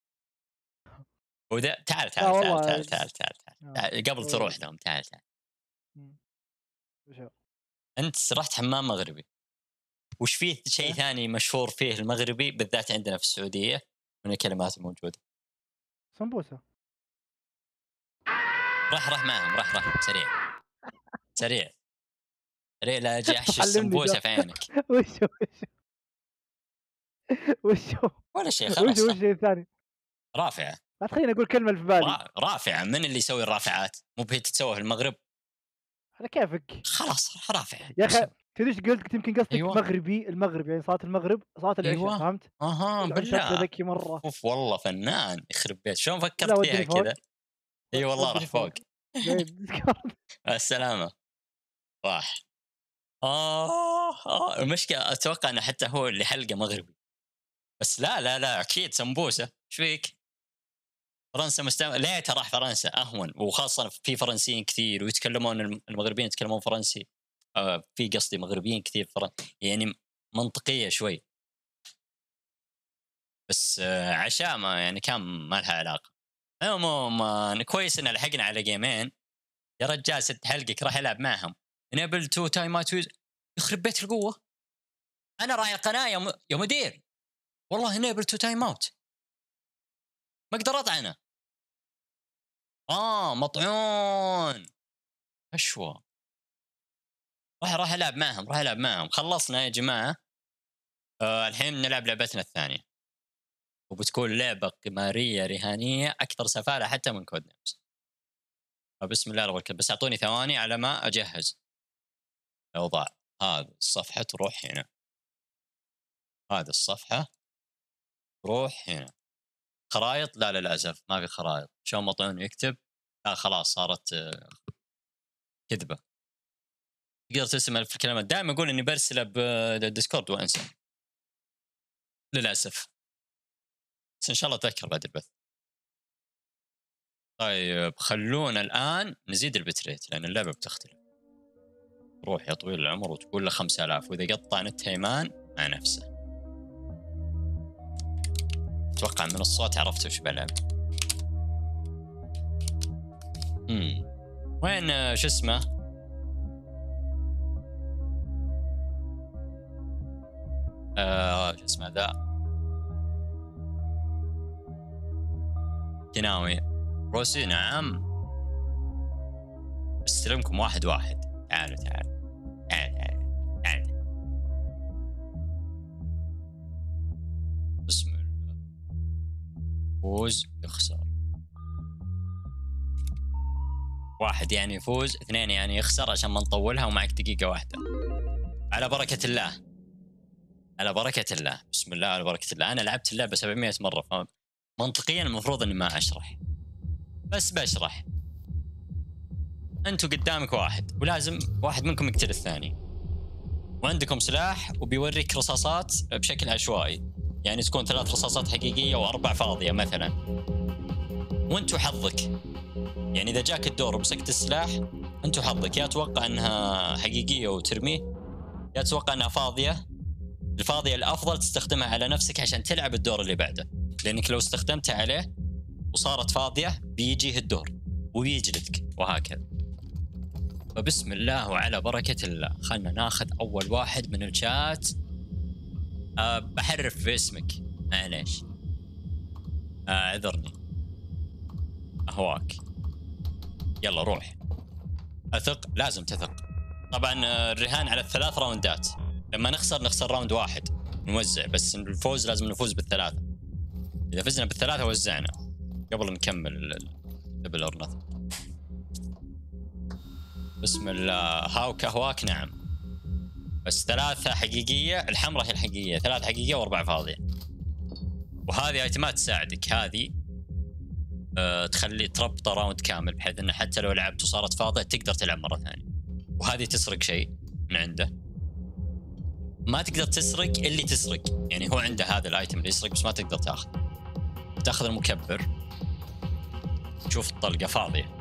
وذا تعال تعال تعال تعال تعال تعال, تعال. تعال. قبل تروح لهم تعال تعال. انت رحت حمام مغربي وش فيه شيء ثاني مشهور فيه المغربي بالذات عندنا في السعوديه من الكلمات الموجوده؟ سمبوسه. راح راح معهم راح راح سريع سريع سريع لا اجي احشي السمبوسه في عينك. وش وش وش ولا شيء خلاص. وش الشيء الثاني؟ رافعه. لا تخليني اقول كلمه اللي في بالي. رافعه من اللي يسوي الرافعات مو بهي تتسوى في المغرب. على كيفك خلاص رافعه يا اخي. تدري ايش قلت؟ قلت يمكن قصدك أيوة. مغربي المغرب يعني صلاه المغرب صلاه العشاء. أيوة. فهمت؟ اها بالله ذكي مره. اوف والله فنان يخرب بيت شلون فكرت فيها كذا. اي والله راح فوق. السلامه راح. آه, اه المشكله اتوقع انه حتى هو اللي حلقه مغربي بس لا لا لا اكيد سمبوسه. ايش فيك؟ فرنسا مستعمر ليه ترى فرنسا اهون وخاصه في فرنسيين كثير ويتكلمون المغربيين يتكلمون فرنسي. آه في قصدي مغربيين كثير فرن... يعني منطقيه شوي بس آه عشاء ما يعني كان ما لها علاقه. عموما كويس ان لحقنا على جيمين يا رجال. ست حلقك راح يلعب معهم انيبل تو تايم اوت يخرب بيت القوه. انا راعي القناه يا, م... يا مدير والله enable to time out ما اقدر اطعنه. اه مطعون اشوى. راح راح العب معهم راح العب معهم. خلصنا يا جماعه. آه الحين نلعب لعبتنا الثانيه وبتكون لعبه قماريه رهانيه اكثر سفاله حتى من كود نيمز. فبسم الله الرحمن الرحيم. بس اعطوني ثواني على ما اجهز الاوضاع. هذه الصفحه تروح هنا. هذه الصفحه تروح هنا. خرائط لا للاسف ما في خرائط. شو مطعون يكتب لا خلاص صارت كذبه. تقدر ترسم في الكلمات. دائما اقول اني برسله بالديسكورد وانسى للاسف. بس ان شاء الله اتذكر بعد البث. طيب خلونا الان نزيد البتريت لان اللعبه بتختلف. روح يا طويل العمر وتقول له خمسة آلاف واذا قطع نت هيمان مع نفسه. اتوقع من الصوت عرفت وش بلعب. امم وين شو اسمه آه شو اسمه ذا كناوي روسي. نعم استلمكم واحد واحد. تعالوا تعالوا تعالوا تعالوا تعالوا. بسم الله. فوز يخسر. واحد يعني يفوز اثنين يعني يخسر عشان ما نطولها ومعك دقيقة واحدة. على بركة الله على بركة الله. بسم الله على بركة الله. أنا لعبت اللعبة سبعمية مرة فمنطقيا المفروض أني ما أشرح بس بشرح. أنتوا قدامك واحد ولازم واحد منكم يقتل الثاني وعندكم سلاح وبيوريك رصاصات بشكل عشوائي يعني تكون ثلاث رصاصات حقيقية وأربع فاضية مثلا وأنتوا حظك يعني إذا جاك الدور ومسكت السلاح أنتوا حظك يا توقع أنها حقيقية وترميه يا توقع أنها فاضية. الفاضية الأفضل تستخدمها على نفسك عشان تلعب الدور اللي بعده لأنك لو استخدمتها عليه وصارت فاضية بيجيه الدور ويجلدك وهكذا. فبسم الله وعلى بركة الله. خلنا ناخذ أول واحد من الشات. أه بحرف باسمك معليش اعذرني. أه أهواك. يلا روح. أثق لازم تثق. طبعا الرهان على الثلاث راوندات. لما نخسر نخسر راوند واحد نوزع بس الفوز لازم نفوز بالثلاثة. إذا فزنا بالثلاثة وزعنا قبل نكمل الدبل أور نثينج. بسم الله. هاو كهواك. نعم بس ثلاثة حقيقية. الحمراء هي الحقيقية. ثلاثة حقيقية وأربعة فاضية. وهذه ايتمات تساعدك. هذه أه تخلي تربط راوند كامل بحيث أنه حتى لو لعبت وصارت فاضية تقدر تلعب مرة ثانية. وهذه تسرق شيء من عنده. ما تقدر تسرق اللي تسرق يعني هو عنده هذا الايتم اللي يسرق بس ما تقدر تاخذ. تاخذ المكبر تشوف الطلقة فاضية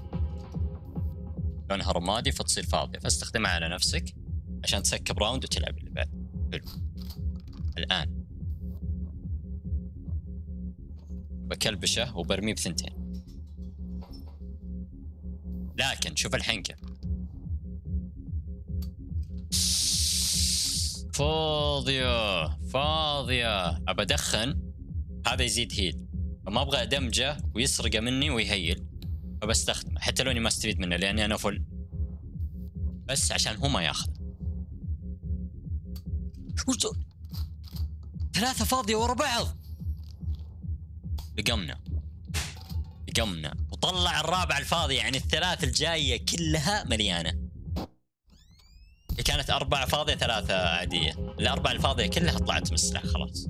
لونها رمادي فتصير فاضية فاستخدمها على نفسك عشان تسكب راوند وتلعب اللي بعد. حلو. الآن بكلبشه وبرميه بثنتين لكن شوف الحنكة فاضية فاضية. أبى أدخن هذا يزيد هيل فما أبغى أدمجه ويسرقه مني ويهيل فبستخدمه حتى لو أني ما استفيد منه لأني أنا فل بس عشان هو ما ياخذ. ثلاثة فاضية ورا بعض. لقمنا لقمنا وطلع الرابع الفاضي يعني الثلاث الجاية كلها مليانة. كانت أربعة فاضية ثلاثة عادية. الأربعة الفاضية كلها طلعت من السلاح خلاص.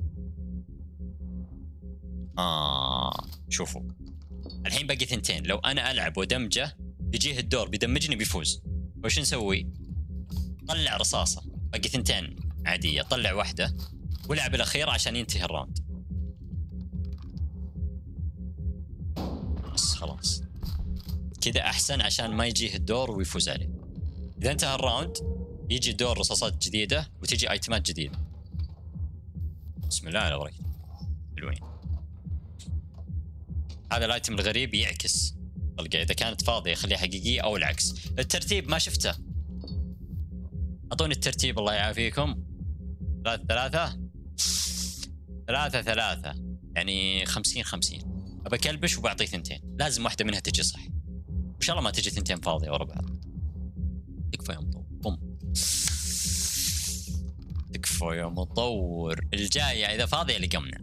آه شوفوا الحين باقي ثنتين. لو أنا ألعب ودمجه بيجيه الدور بيدمجني بيفوز. وش نسوي؟ طلع رصاصة. باقي ثنتين عادية. طلع واحدة ولعب الأخير عشان ينتهي الراوند. بس خلاص كذا أحسن عشان ما يجيه الدور ويفوز عليه. إذا انتهى الراوند يجي دور رصاصات جديدة وتيجي ايتمات جديدة. بسم الله على بركة. حلوين. هذا الايتم الغريب يعكس طلقة إذا كانت فاضية يخليها حقيقية أو العكس. الترتيب ما شفته. أعطوني الترتيب الله يعافيكم. ثلاثة ثلاثة. ثلاثة ثلاثة يعني خمسين خمسين. أبى أكلبش وبعطيه ثنتين، لازم واحدة منها تجي صح. إن شاء الله ما تجي ثنتين فاضية ورا بعض. تكفى يا مطور. بوم. تكفى يا مطور. الجاية إذا فاضية لقمنا.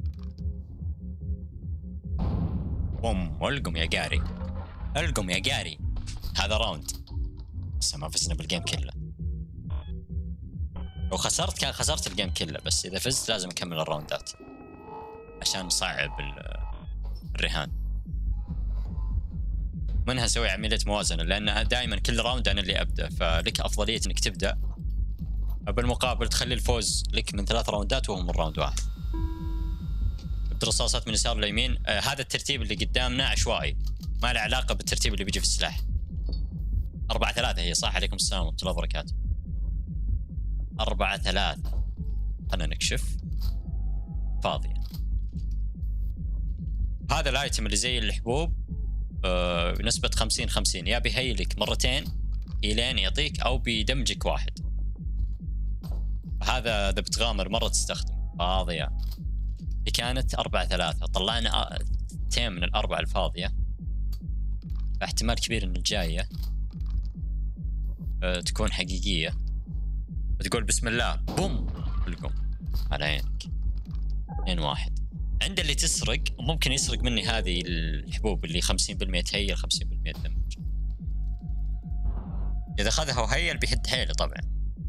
بوم. والقم يا قاري. القم يا قاري. هذا راوند. بس ما فزنا بالجيم كله. لو خسرت كان خسرت الجيم كله، بس إذا فزت لازم أكمل الراوندات عشان نصعب الرهان. منها سوي عملية موازنة، لأن دائما كل راوند أنا اللي أبدأ، فلك أفضلية إنك تبدأ، بالمقابل تخلي الفوز لك من ثلاث راوندات وهم من راوند واحد. برصاصات من يسار ليمين. آه هذا الترتيب اللي قدامنا عشوائي، ما له علاقة بالترتيب اللي بيجي في السلاح. أربعة ثلاثة هي صح؟ عليكم السلام ورحمة الله وبركاته. أربعة ثلاثة. خلنا نكشف. فاضية. هذا الايتم اللي زي الحبوب آه بنسبة خمسين خمسين، يا بيهيلك مرتين هيلين يعطيك أو بيدمجك واحد. هذا إذا بتغامر مرة تستخدم. فاضية. هي كانت أربعة ثلاثة، طلعنا تين من الأربعة الفاضية، احتمال كبير إن الجاية آه تكون حقيقية. بتقول بسم الله بوم القم على عينك. اثنين واحد. عند اللي تسرق ممكن يسرق مني هذه الحبوب اللي خمسين بالمئة تهيل خمسين بالمئة دمج. إذا أخذها وهيل بيحد حيله طبعا.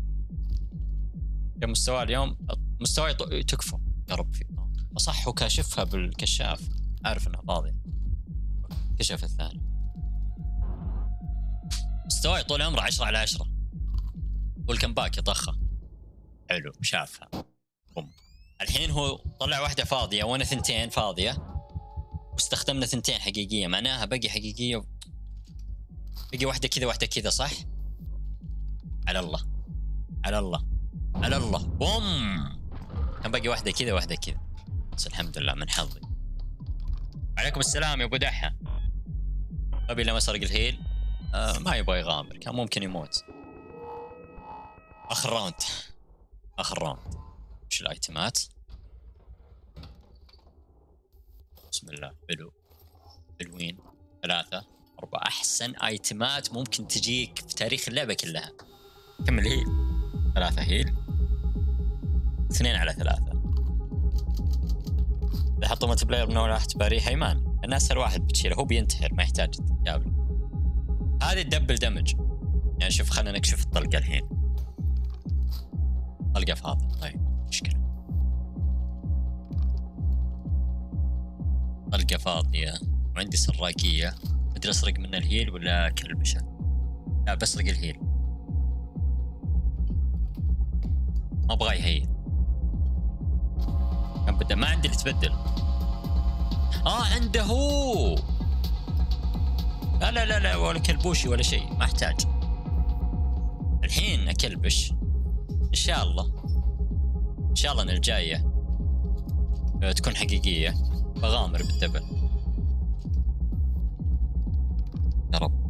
يا مستوى اليوم مستوى تكفى يا رب فيه. صح وكاشفها بالكشاف، عارف انها فاضية. كشف الثاني. مستوى طول عمره عشرة على عشرة. والكم باك يطخه. حلو شافها. بوم. الحين هو طلع واحدة فاضية وانا ثنتين فاضية، واستخدمنا ثنتين حقيقية، معناها بقي حقيقية و... بقي واحدة كذا واحدة كذا صح؟ على الله على الله على الله. بوم. كان باقي واحدة كذا واحدة كذا، بس الحمد لله من حظي. عليكم السلام يا ابو دحة. ابي لما سرق الهيل آه ما يبغى يغامر، كان ممكن يموت. اخر راوند اخر راوند. وش الايتمات؟ بسم الله. حلو حلوين. ثلاثة أربعة. أحسن ايتمات ممكن تجيك في تاريخ اللعبة كلها. كم الهيل؟ ثلاثة هيل. اثنين على ثلاثة. إذا حطوا ملتي بلاير من أول اعتباري هيمان، الناس أسهل واحد بتشيله، هو بينتحر ما يحتاج تقابله. هذه الدبل دمج. يعني شوف خلينا نكشف الطلقة الحين. طلقة فاضية. طيب مشكلة. طلقة فاضية وعندي سراقية. أدري أسرق من الهيل ولا كلبشة؟ لا بسرق الهيل. ما أبغى يهيل. كم بدأ؟ ما عندي اللي تبدل. آه عنده هو. لا لا لا لا ولا كلبوشي ولا شيء، ما أحتاج. الحين أكلبش. إن شاء الله إن شاء الله إن الجاية تكون حقيقية. بغامر بالدبل يا رب.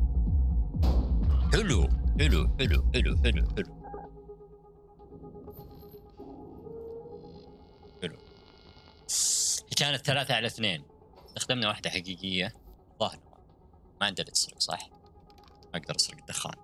حلو حلو حلو حلو حلو حلو حلو. كانت ثلاثة على اثنين. استخدمنا واحدة حقيقية. ظاهر ما عندنا تسرق صح؟ ما أقدر أسرق الدخان.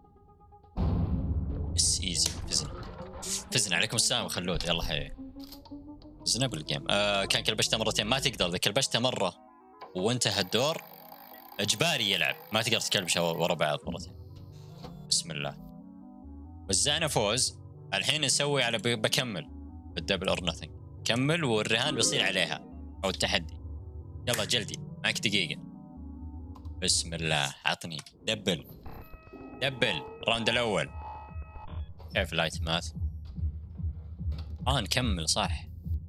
بس إيزي. فزنا فزنا. عليكم السلام خلود. يلا حي. فزنا بالجيم. آه كان كلبشته مرتين ما تقدر. إذا كلبشته مرة وانتهى الدور إجباري يلعب، ما تقدر تكلبشه ورا بعض مرتين. بسم الله. وزعنا فوز. الحين نسوي على بكمل بالدبل اور نثينج. كمل والرهان بيصير عليها أو التحدي. يلا جلدي معك دقيقة. بسم الله. عطني دبل دبل. الراوند الأول. كيف الايتمات؟ آه نكمل صح.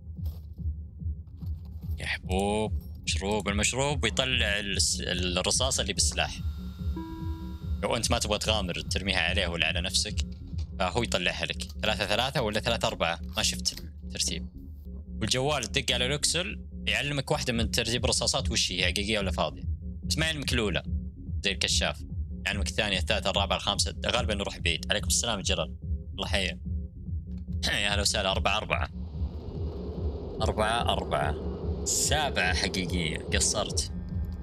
يا حبوب. مشروب. المشروب يطلع الرصاصة اللي بالسلاح. لو أنت ما تبغى تغامر ترميها عليه ولا على نفسك فهو يطلعها لك. ثلاثة ثلاثة ولا ثلاثة أربعة ما شفت الترتيب. والجوال تدق على الأكسل يعلمك واحدة من ترتيب الرصاصات وش هي حقيقية ولا فاضية، بس ما يعلمك الأولى زي الكشاف، يعلمك الثانية الثالثة الرابعة الخامسة. غالبا نروح بعيد. عليكم السلام جلال. الله حيا. يا هلا وسهلا. أربعة أربعة. أربعة أربعة. سابعة حقيقية. قصرت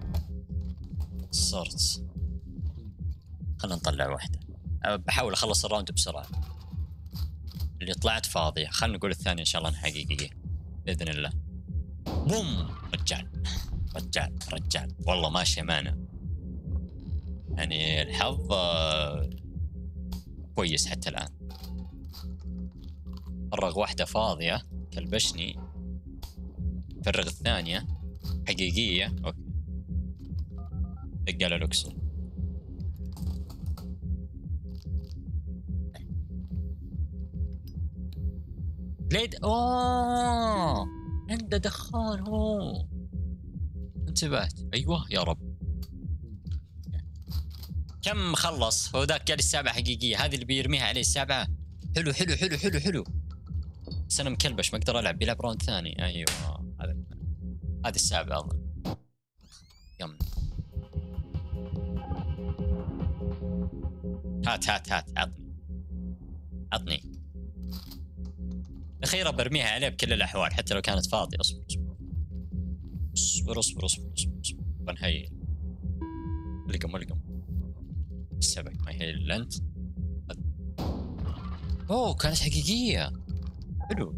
قصرت. خلنا نطلع واحدة. بحاول أخلص الراوند بسرعة. اللي طلعت فاضية. خلنا نقول الثانية إن شاء الله إنها حقيقية بإذن الله. بوم. رجال رجال رجال والله ماشي معنا. يعني الحظ كويس حتى الآن. فرغ واحدة فاضية كلبشني. فرغ الثانية حقيقية. أوكي. دق على لوكسو. ليد. اوه عنده دخان هو. انتبهت. ايوه يا رب. كم خلص هو ذاك؟ قال السابعة حقيقية. هذه اللي بيرميها عليه السابعة. حلو حلو حلو حلو حلو. بس انا مكلبش ما اقدر العب. بيلعب راوند ثاني. ايوه هذا هذه السابعة اظن. يم. هات هات هات عطني عطني. اخيرا برميها عليه بكل الاحوال حتى لو كانت فاضيه. اصبر اصبر اصبر اصبر اصبر اصبر بنهي. القم القم السبع ما هي الا انت. اوه كانت حقيقيه. حلو.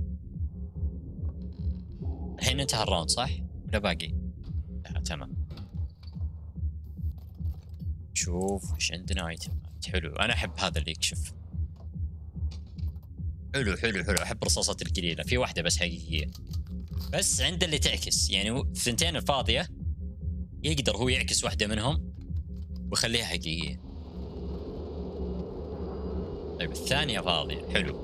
الحين انتهى الراوند صح ولا باقي؟ لا تمام. شوف ايش عندنا ايتمات. حلو انا احب هذا اللي يكشف. حلو حلو حلو. احب الرصاصات القليله. في واحده بس حقيقيه بس عند اللي تعكس. يعني الثنتين الفاضيه يقدر هو يعكس واحده منهم ويخليها حقيقيه. طيب الثانيه فاضيه. حلو.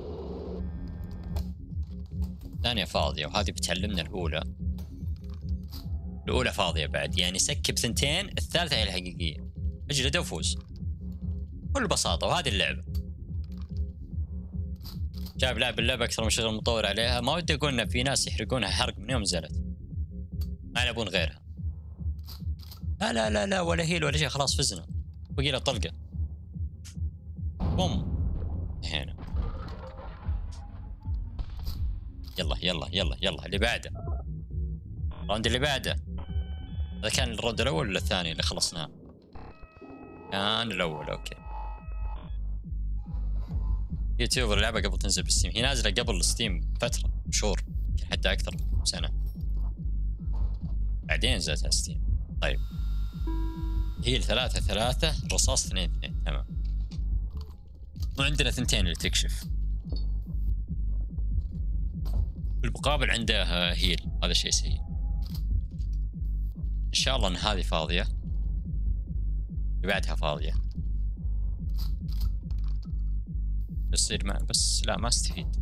الثانيه فاضيه وهذه بتعلمنا الاولى. الاولى فاضيه بعد. يعني سكب ثنتين الثالثه هي الحقيقيه. اجلده وفوز بكل بساطه. وهذه اللعبه. جايب لاعب اللعبة أكثر من شغل مطور عليها. ما ودي أقول إن في ناس يحرقونها حرق من يوم نزلت. ما يلعبون غيرها. لا لا لا لا ولا هيل ولا شيء. خلاص فزنا. بقي له طلقة. بوم. هنا. يلا يلا يلا يلا اللي بعده. الراوند اللي بعده. هذا كان الراوند الأول ولا الثاني اللي خلصناه؟ كان الأول. أوكي. يوتيوبر اللعبة قبل تنزل بالستيم. هي نازلة قبل الستيم فترة شهور حتى أكثر من سنة. بعدين نزلت على ستيم. طيب هي الثلاثة ثلاثة. رصاص اثنين اثنين. تمام. وعندنا ثنتين اللي تكشف. بالمقابل عنده هيل. هذا شيء سيء. إن شاء الله أن هذه فاضية. اللي بعدها فاضية. بصير ما بس لا ما استفيد.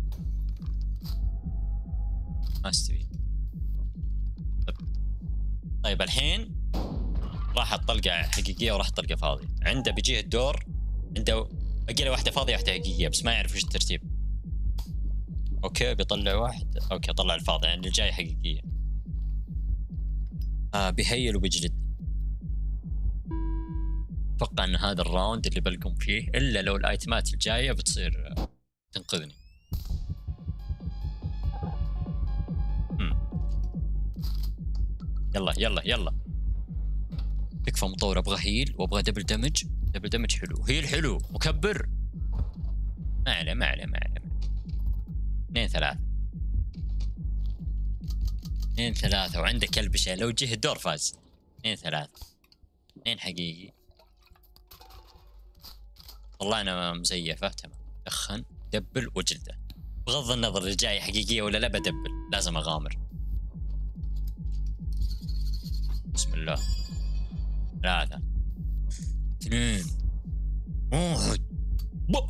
ما استفيد. طيب, طيب الحين راح الطلقة حقيقية وراح الطلقة فاضية. عنده بيجيه الدور. عنده باقي له واحدة فاضية واحدة حقيقية بس ما يعرف ايش الترتيب. اوكي بيطلع واحد. اوكي طلع الفاضي يعني اللي جاي حقيقية. آه بيهيل وبيجلد. اتوقع ان هذا الراوند اللي بلقم فيه الا لو الايتمات الجايه بتصير تنقذني. مم. يلا يلا يلا. تكفى مطور. ابغى هيل وابغى دبل دمج. دبل دمج حلو. هيل حلو. مكبر. ما عليه ما عليه ما عليه. اثنين ثلاثة. اثنين ثلاثة وعنده كلبشة. لو جه الدور فاز. اثنين ثلاثة. اثنين حقيقي. طلعنا مزيفة. تمام. دخن دبل وجلده. بغض النظر اللي جاي حقيقية ولا لا بدبل. لازم أغامر. بسم الله. ثلاثة اثنين واحد. بو.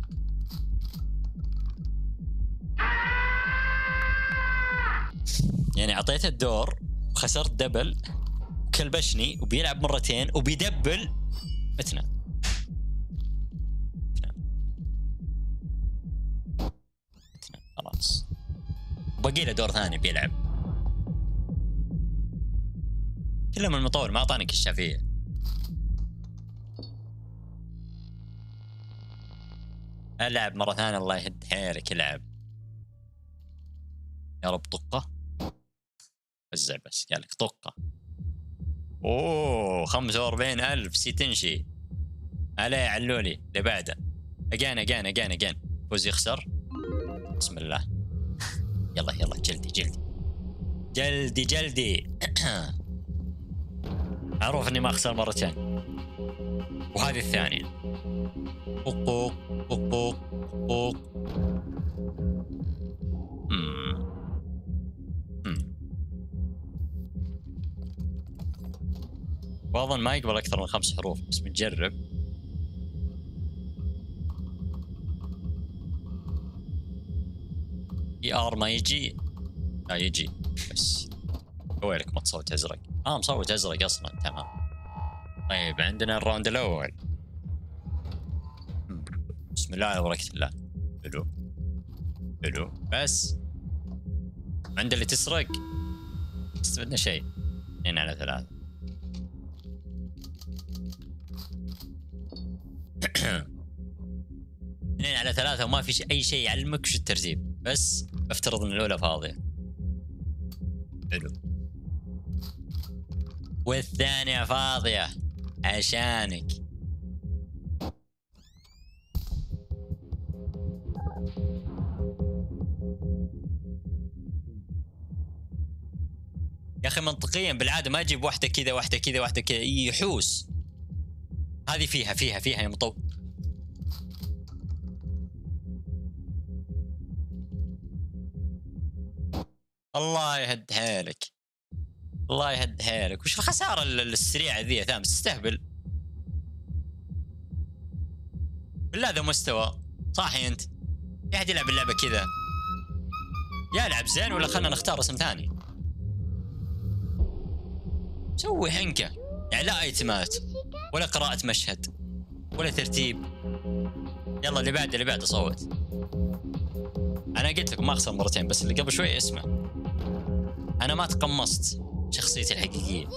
يعني أعطيته الدور وخسرت دبل. كلبشني وبيلعب مرتين وبيدبل. متنا. خلاص. باقي له دور ثاني بيلعب. كلهم المطور ما اعطاني كشافيه. العب مره ثانيه. الله يهد حيلك. العب يا رب طقة. وزع بس قال لك طقة. اوه خمسة وأربعين ألف سي تنشي عليه علولي اللي بعده. اجان اجان اجان اجان فوز يخسر. بسم الله. يلا يلا جلدي جلدي جلدي جلدي. معروف اني ما اخسر مرتين وهذه الثانية. قوق قوق قوق. امم امم واظن ما يقبل اكثر من خمس حروف بس بنجرب. اي ار ما يجي. لا يجي بس ويلك ما تصوت ازرق. اه مصوت ازرق اصلا. تمام. طيب عندنا الراوند الاول. بسم الله وبركة الله. حلو حلو بس عند اللي تسرق استفدنا شيء. اثنين على ثلاثة. اثنين على ثلاثة وما في اي شيء يعلمك وش الترتيب بس بفترض ان الاولى فاضية. حلو. والثانية فاضية عشانك. يا اخي منطقيا بالعاده ما اجيب واحده كذا واحده كذا واحده كذا يحوس. هذه فيها فيها فيها يا مطو. الله يهد حيلك الله يهد حيلك. وش الخساره السريعه ذي يا ثام تستهبل بالله. ذا مستوى صاحي انت. في احد يلعب اللعبه كذا؟ يا لعب زين ولا خلنا نختار اسم ثاني. سوي حنكه يعني لا ايتمات ولا قراءه مشهد ولا ترتيب. يلا اللي بعده اللي بعده صوت. انا قلت لكم ما اخسر مرتين بس اللي قبل شوي اسمع. انا ما تقمصت شخصيتي الحقيقيه.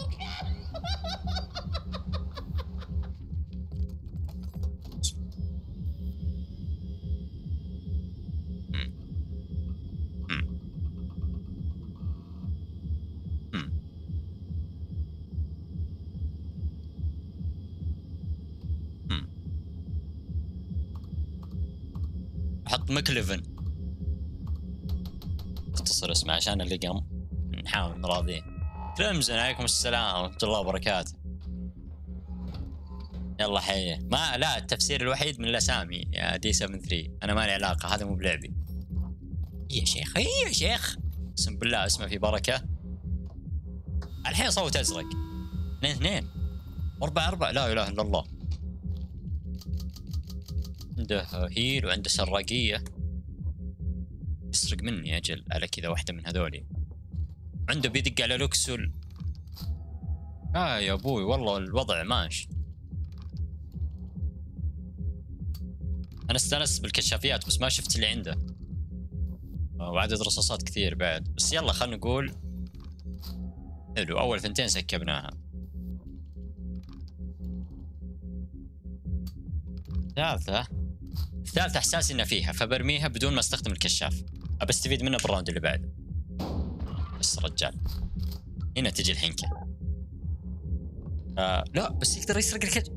احط مكلفن اختصر اسمه عشان اللي قام نحاول نراضيه. كريمزن عليكم السلام ورحمة الله وبركاته. يلا حيه. ما لا التفسير الوحيد من الاسامي يا دي سبعة ثلاثة. انا ما لي علاقه هذا مو بلعبي. يا شيخ يا شيخ اقسم بالله اسمه في بركه. الحين صوت ازرق. اثنين اثنين أربعة أربعة لا اله الا الله. عنده هيل وعنده سراقيه. يسرق مني اجل على كذا واحده من هذولي. عنده بيدق على لوكسول. اه يا ابوي والله الوضع ماشي. انا استانست بالكشافيات بس ما شفت اللي عنده وعدد رصاصات كثير بعد. بس يلا خلينا نقول حلو. اول ثنتين سكبناها. ثالثة الثالثة احساس انها فيها فبرميها بدون ما استخدم الكشاف. ابى استفيد منها بالراوند اللي بعده. بس رجال هنا تجي الحنكة. آه لا بس يقدر يسرق الكج.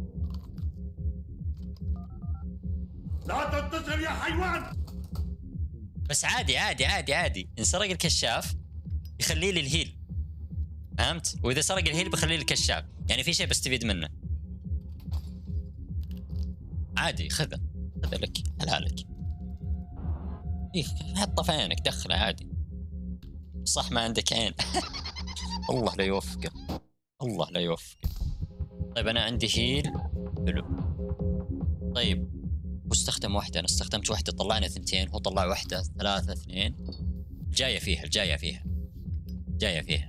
لا تنتصر يا حيوان. بس عادي عادي عادي عادي. ان سرق الكشاف يخلي لي الهيل فهمت. واذا سرق الهيل بخلي لي الكشاف. يعني في شيء بستفيد منه عادي. خذه خذه لك حلالك. إيه حطه في عينك دخله عادي. صح ما عندك عين. الله لا يوفقه الله لا يوفقه. طيب انا عندي هيل حلو. طيب واستخدم واحده. انا استخدمت واحده طلعنا ثنتين هو طلع واحده ثلاثه اثنين. جايه فيها الجايه فيها جايه فيها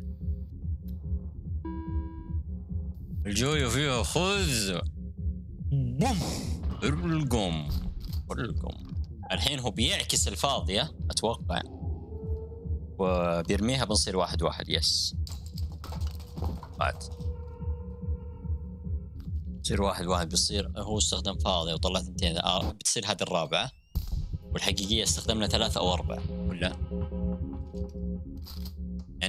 الجايه فيها. خذ بوم القم القم. الحين هو بيعكس الفاضيه اتوقع وبيرميها. بنصير واحد واحد. يس بعد بتصير واحد واحد. بيصير هو استخدم فاضية وطلع ثنتين. آه بتصير هذه الرابعة والحقيقية استخدمنا ثلاثة أو أربعة ولا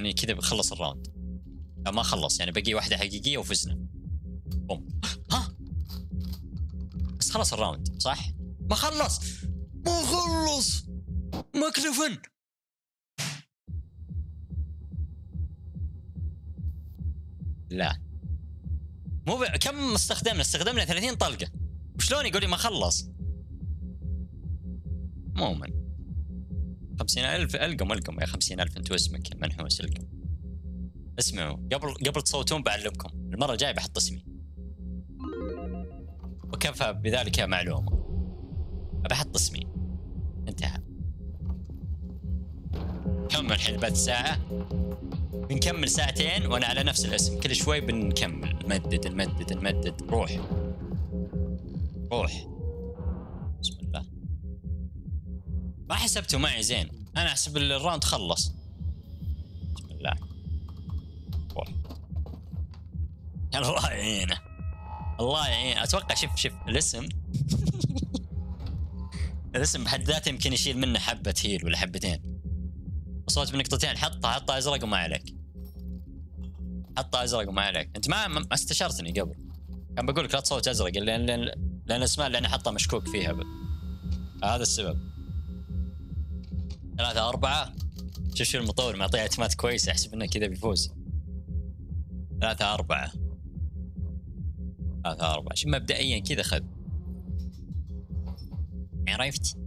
يعني كذا بخلص الراوند. ما خلص يعني بقي واحدة حقيقية وفزنا. بوم. ها بس خلص الراوند صح؟ ما خلص ما خلص مكلفن. لا مو ب... كم استخدمنا استخدمنا ثلاثين طلقة وشلون يقول لي ما خلص؟ عموما خمسين ألف ألقم ألقم يا خمسين ألف أنتوا اسمك المنحوس ألقم. اسمعوا قبل قبل تصوتون بعلمكم المرة الجاية بحط اسمي وكفى بذلك معلومة. بحط اسمي انتهى. كم الحين بعد ساعة بنكمل ساعتين وانا على نفس الاسم كل شوي بنكمل نمدد نمدد نمدد. روح روح بسم الله. ما حسبته معي زين انا احسب الراوند خلص. بسم الله روح. الله يعينه الله يعينه. اتوقع شوف شوف الاسم الاسم بحد ذاته يمكن يشيل منه حبة هيل ولا حبتين. صوت بنقطتين حطها حطها ازرق وما عليك. حطها ازرق وما عليك. انت ما ما استشرتني قبل. كان بقول لك لا تصوت ازرق لان لان لان الاسماء اللي انا حطها مشكوك فيها ب... هذا السبب. ثلاثة أربعة. شوف شو المطور معطيه اعتماد كويس احسب انه كذا بيفوز. ثلاثة أربعة ثلاثة أربعة شو مبدئيا كذا خذ. عرفت؟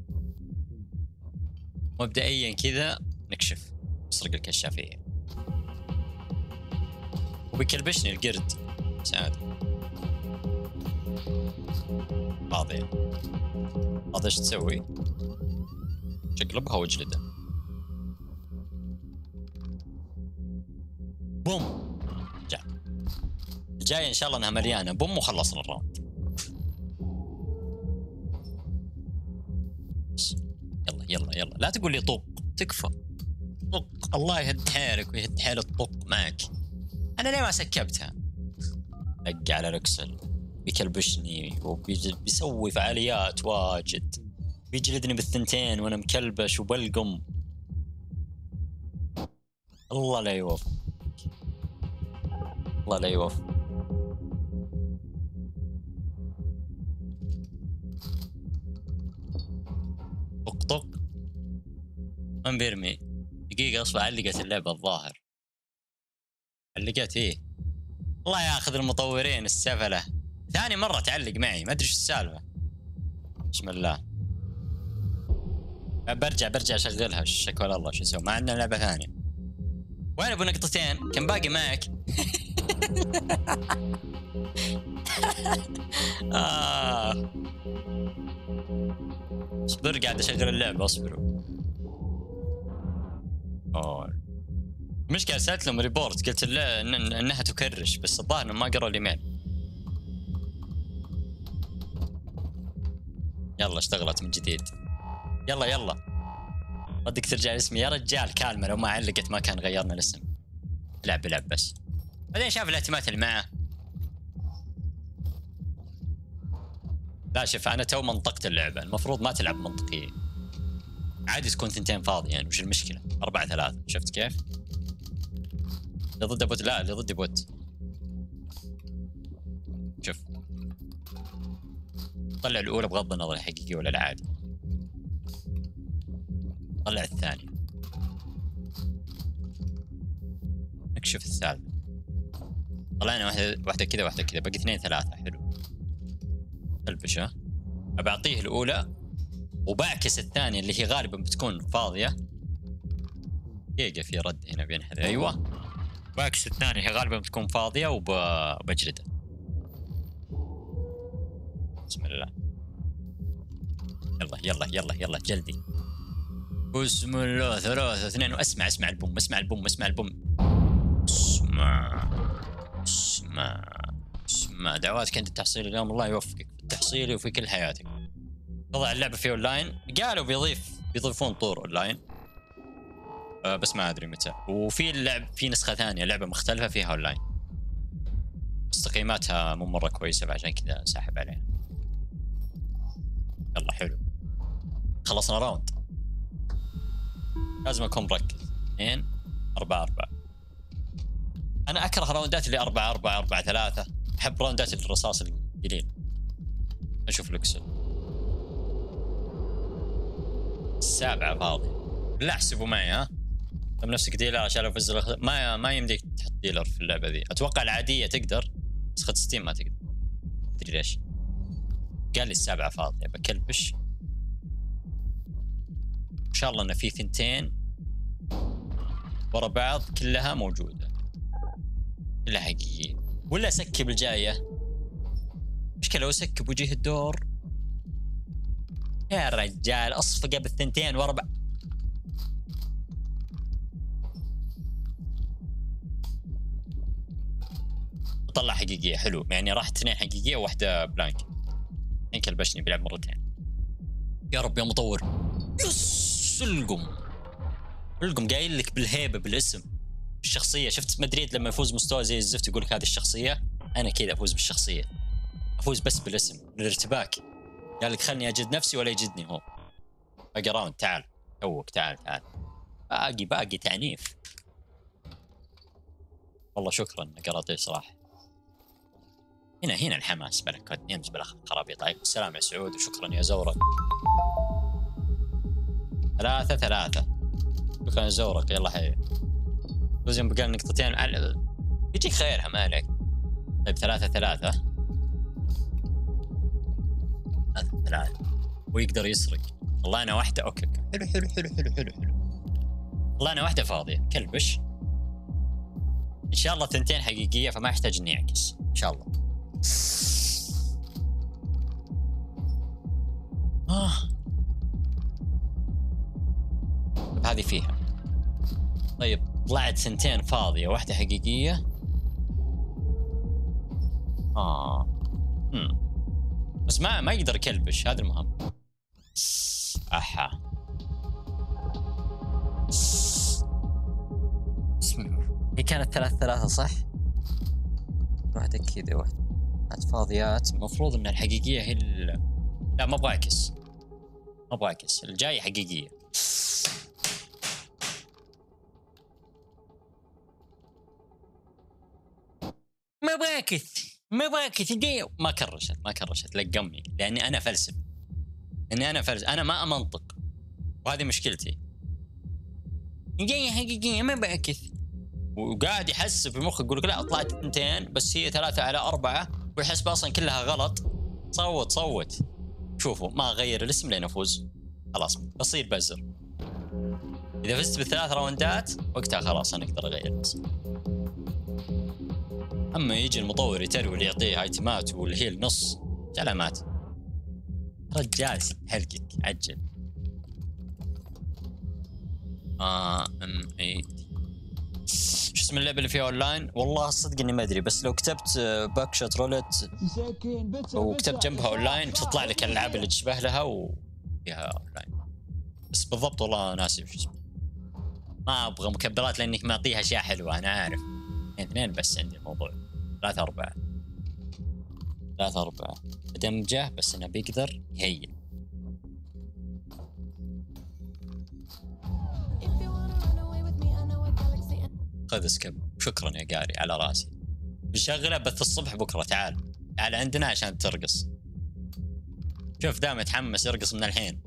مبدئيا كذا نكشف نسرق الكشافية. وبيكلبشني القرد سعد. فاضي هذا ايش تسوي؟ تقلبها واجلده. بوم جاء. الجاية ان شاء الله انها مليانة بوم وخلصنا الراوند. يلا يلا يلا لا تقول لي طق تكفى. طق الله يهد حيلك ويهد حيل الطق معك. انا ليه ما سكبتها؟ دق على ركسل بيكلبشني وبيسوي فعاليات واجد بيجلدني بالثنتين وانا مكلبش وبلقم. الله لا يوفق الله لا يوفق. طق طق من بيرمي. دقيقة اصبح علقت اللعبة الظاهر. علقت ايه الله ياخذ المطورين السفلة. ثاني مرة تعلق معي ما ادري ايش السالفة. بسم الله. برجع برجع اشغلها شكوى الله شو اسوي. ما عندنا لعبة ثانية. وين ابو نقطتين؟ كم باقي معك؟ آه. اصبر قاعد اشغل اللعبة اصبروا. اوه مشكلة ارسلت لهم ريبورت قلت له إن انها تكرش بس الظاهر انهم ما قروا الايميل. يلا اشتغلت من جديد. يلا يلا ردك ترجع اسمي يا رجال. كالمة لو ما علقت ما كان غيرنا الاسم. لعب لعب بس. بعدين شاف الاهتمامات اللي معه. لا شوف انا تو منطقت اللعبة المفروض ما تلعب منطقية. عادي تكون ثنتين فاضي يعني وش المشكلة؟ أربعة ثلاثة شفت كيف؟ اللي ضد بوت لا اللي ضد بوت. شوف طلع الأولى بغض النظر الحقيقي ولا العادي. طلع الثانية. نكشف الثالثة. طلعنا واحدة واحدة كذا واحدة كذا باقي اثنين ثلاثة حلو. البشة. أبعطيه الأولى وبعكس الثانية اللي هي غالبا بتكون فاضية. دقيقة في رد هنا بينحذر أيوة. بعكس الثانية هي غالبا بتكون فاضية وبجلدها. بسم الله. يلا يلا يلا يلا جلدي. بسم الله ثلاثة اثنين واسمع اسمع البوم اسمع البوم اسمع البوم. اسمع اسمع اسمع دعواتك عند التحصيل اليوم الله يوفقك في التحصيل وفي كل حياتك. وضع اللعبة في اونلاين قالوا بيضيف بيضيفون طور اونلاين أه بس ما ادري متى. وفي اللعب في نسخة ثانية لعبة مختلفة فيها اونلاين بس تقييماتها مو مرة كويسة فعشان كذا ساحب عليها. يلا حلو خلصنا راوند. لازم اكون مركز. اثنين أربعة أربعة انا اكره راوندات اللي أربعة أربعة أربعة ثلاثة. احب راوندات الرصاص القليل. اشوف الاكسل السابعه فاضي. لا احسبوا معي ها. لما نفسك ديلر عشان افز ما ما يمديك تحط ديلر في اللعبه ذي. اتوقع العاديه تقدر بس خد ستيم ما تقدر. ادري ليش. قال لي السابعه فاضيه بكلبش. ان شاء الله انه في ثنتين ورا بعض كلها موجوده كلها حقيقيه. ولا اسكب الجايه. مشكله لو اسكب وجيه الدور يا رجال اصفقه بالثنتين ورا بعض. طلع حقيقيه حلو يعني راح اثنين حقيقيه وواحده بلانك. الحين كلبشني بيلعب مرتين. يا رب يا مطور. يس القم القم قايل لك بالهيبه بالاسم الشخصيه. شفت مدريد لما يفوز مستوى زي الزفت يقول لك هذه الشخصيه. انا كذا افوز بالشخصيه. افوز بس بالاسم الارتباك. قال لك خلني اجد نفسي ولا يجدني هو. باقي راوند تعال توك تعال تعال باقي باقي تعنيف. والله شكرا قراطي صراحه. هنا هنا الحماس بلا كود نيمز بلا خرابيط. عليكم السلام يا سعود وشكرا يا زورق. ثلاثة ثلاثة. شكرا يا زورق يلا حي. لازم بقى نقطتين على يجيك خيرها ما عليك. طيب ثلاثة ثلاثة. ثلاثة ثلاثة. ويقدر يسرق. والله أنا واحدة أوكي حلو حلو حلو حلو حلو حلو. والله أنا واحدة فاضية كلبش. إن شاء الله ثنتين حقيقية فما يحتاج إني أعكس إن شاء الله. آه. طيب هذه فيها. طيب طلعت ثنتين فاضية واحدة حقيقية. آه. هم. بس ما ما يقدر يكلبش هذا المهم. أحا. هي كانت ثلاث ثلاثة صح؟ واحدة كذا واحدة فاضيات. المفروض ان الحقيقية هي ال... لا ما ابغى اعكس. ما ابغى اعكس الجاي حقيقية. ما ابغى اعكس ما ابغى اعكس ما كرشت ما كرشت لقمني لاني انا فلسف. اني انا فلسف انا ما امنطق وهذه مشكلتي. جاي حقيقية ما بعكس وقاعد يحسب في مخه يقول لك لا طلعت اثنتين بس هي ثلاثة على أربعة والحسبة أصلا كلها غلط. صوت صوت. شوفوا ما أغير الاسم لين أفوز خلاص بصير بزر. إذا فزت بالثلاث راوندات وقتها خلاص أنا أقدر أغير الاسم. أما يجي المطور يتروي يعطيه ايتمات واللي هي النص علامات. رجال حلقك عجل. آه ام اي شو اسم اللعبة اللي فيها اونلاين؟ والله صدق اني ما ادري بس لو كتبت باك شوت رولت وكتبت جنبها اونلاين بتطلع لك الالعاب اللي تشبه لها وفيها اونلاين. بس بالضبط والله ناسي وش اسمه. ما ابغى مكبرات لانك معطيها اشياء حلوة انا عارف. اثنين بس عندي الموضوع. ثلاثة أربعة. ثلاثة أربعة. دمجه بس انه بيقدر يهيل. خذ سكب شكرا يا قاري على راسي. بشغله بث الصبح بكره تعال تعال عندنا عشان ترقص. شوف دام يتحمس يرقص من الحين.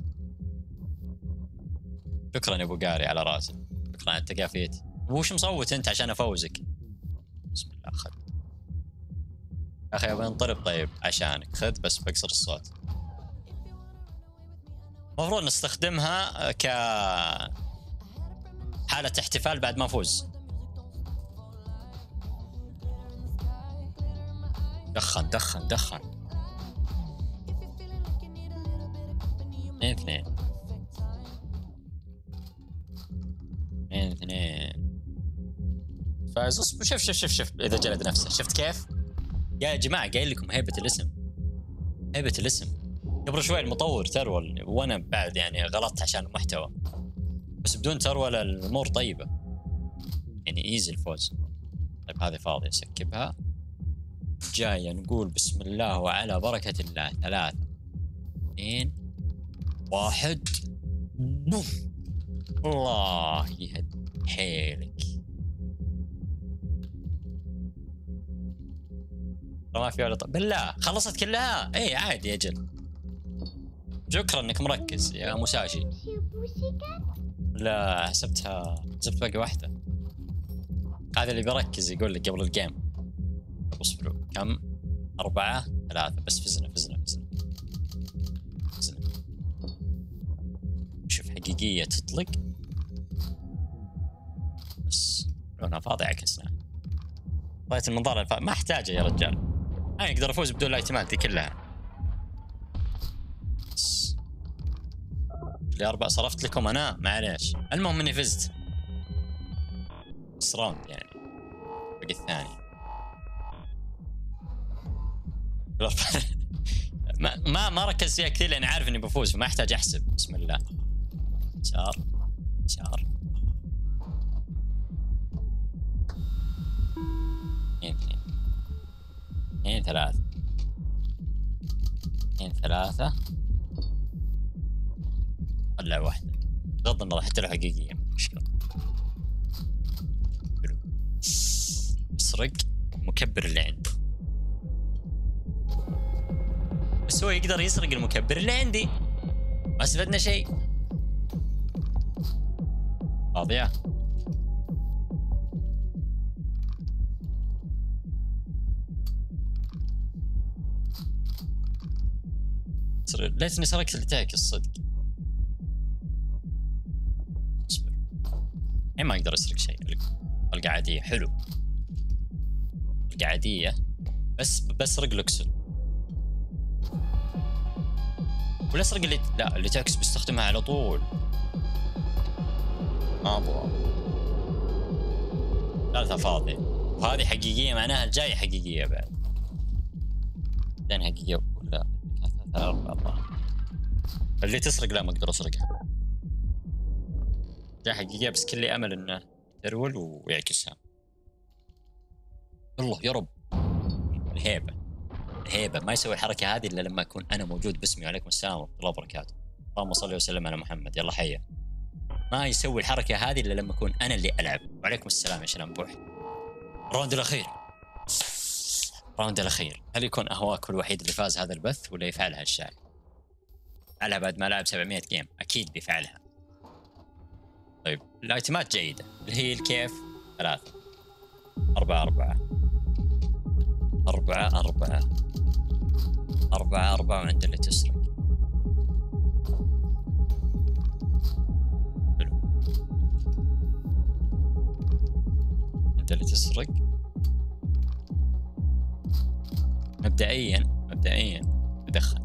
شكرا يا ابو قاري على راسي. شكرا على التقافيت. وش مصوت انت عشان افوزك؟ بسم الله خذ يا اخي ابي انطرب. طيب عشانك خذ بس بكسر الصوت. المفروض نستخدمها ك حالة احتفال بعد ما فوز. دخن دخن دخن. اثنين اثنين اثنين اثنين فايز. شوف شوف شوف شوف اذا جلد نفسه شفت كيف؟ يا جماعة قايل لكم هيبة الاسم. هيبة الاسم. قبل شوي المطور ترول وانا بعد يعني غلطت عشان المحتوى. بس بدون ترولة الامور طيبة. يعني ايزي الفوز. طيب هذه فاضية سكبها. جاية نقول بسم الله وعلى بركة الله. ثلاثة اثنين واحد بوم. الله يهد حيلك. ما في ولا طب بالله خلصت كلها. اي عادي اجل. شكرا انك مركز يا مساشي. لا حسبتها حسبت باقي واحده. هذا اللي بيركز يقول لك قبل الجيم. اصبروا كم؟ أربعة ثلاثة بس. فزنا فزنا فزنا فزنا. شوف حقيقية تطلق بس لونها فاضي عكسنا. طلعت المنظار الف... ما احتاجه يا رجال. انا اقدر افوز بدون الايتمات دي كلها. بس اللي أربعة صرفت لكم انا معليش. المهم اني فزت. بس راوند يعني باقي الثاني. ما ما ما ركز فيها كثير لاني عارف اني بفوز فما احتاج احسب. بسم الله. يسار يسار. اثنين اثنين اثنين ثلاثة اثنين ثلاثة. طلع واحدة بغض النظر حتى لو حقيقية مشكلة. اسرق مكبر اللي عنده. بس هو يقدر يسرق المكبر اللي عندي. ما استفدنا شيء. فاضية. ليتني سرقت اللي تعكس صدق. اصبر. الحين ما اقدر اسرق شيء. القى عادية حلو. القى عادية بس بسرق لوكسل. ولا اسرق اللي لا اللي تعكس بستخدمها على طول. ما ابغى. ثالثة فاضية وهذه حقيقية معناها الجاية حقيقية بعد. بعدين حقيقية ولا ثلاثة أربعة. اللي تسرق لا ما اقدر اسرقها. جاية حقيقية بس كل امل انه يرول ويعكسها. الله يا رب. الهيبة الهيبة ما يسوي الحركة هذه الا لما اكون انا موجود باسمي. وعليكم السلام ورحمة الله وبركاته. اللهم صل وسلم على محمد. يلا حيا. ما يسوي الحركة هذه الا لما اكون انا اللي العب. وعليكم السلام يا شلام بوح. الراوند الاخير. الراوند الاخير. هل يكون اهواك الوحيد اللي فاز هذا البث ولا يفعلها الشاي؟ فعلها بعد ما لعب سبعمية جيم اكيد بيفعلها. طيب الايتمات جيدة. الهيل كيف؟ ثلاثة أربعة أربعة أربعة أربعة أربعة أربعة وعند اللي تسرق. حلو. عند اللي تسرق مبدئيا مبدئيا بدخن.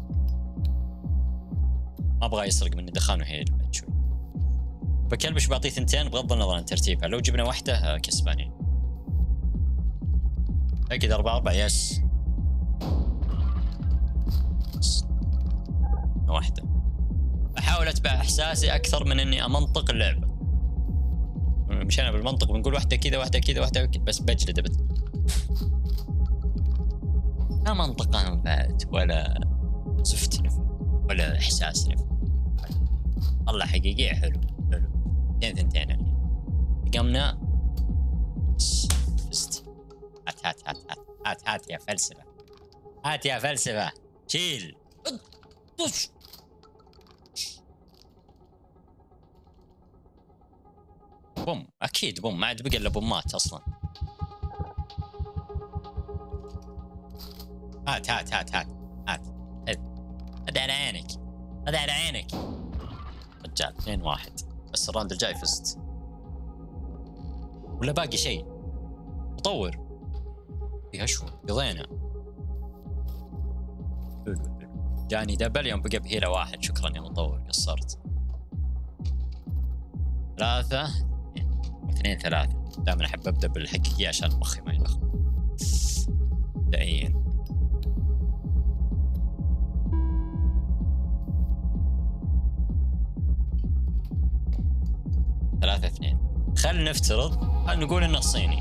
ما أبغى يسرق مني دخان وهيل بعد شوي. بكلبش بعطيه ثنتين بغض النظر عن ترتيبها. لو جبنا واحدة كسبانين. أكيد أربعة أربعة. يس واحدة. أحاول أتبع إحساسي أكثر من إني أمنطق اللعبة. مشينا بالمنطق بنقول واحدة كذا واحدة كذا واحدة كذا بس بجلد بت. لا منطق نفعت ولا زفت نفع ولا إحساس نفع. الله حقيقية حلو حلو. ثنتين ثنتين يعني. قمنا. فزت. هات هات هات هات هات هات يا فلسفة. هات يا فلسفة. شيل. طش. بوم أكيد بوم. ما عاد بقى إلا بومات أصلا. هات هات هات هات هات. هذا على عينك. هذا على عينك. رجال اثنين واحد. بس الراوند الجاي فزت. ولا باقي شيء. مطور. فيها شو قضينا. جاني دبل يوم بقى بهيلة واحد. شكرا يا مطور قصرت. ثلاثة اثنين ثلاثة. دائما أحب أبدأ بالحقيقية عشان مخي ما يلخبط. مبدئيا ثلاثة اثنين. خل نفترض نقول إنه صيني.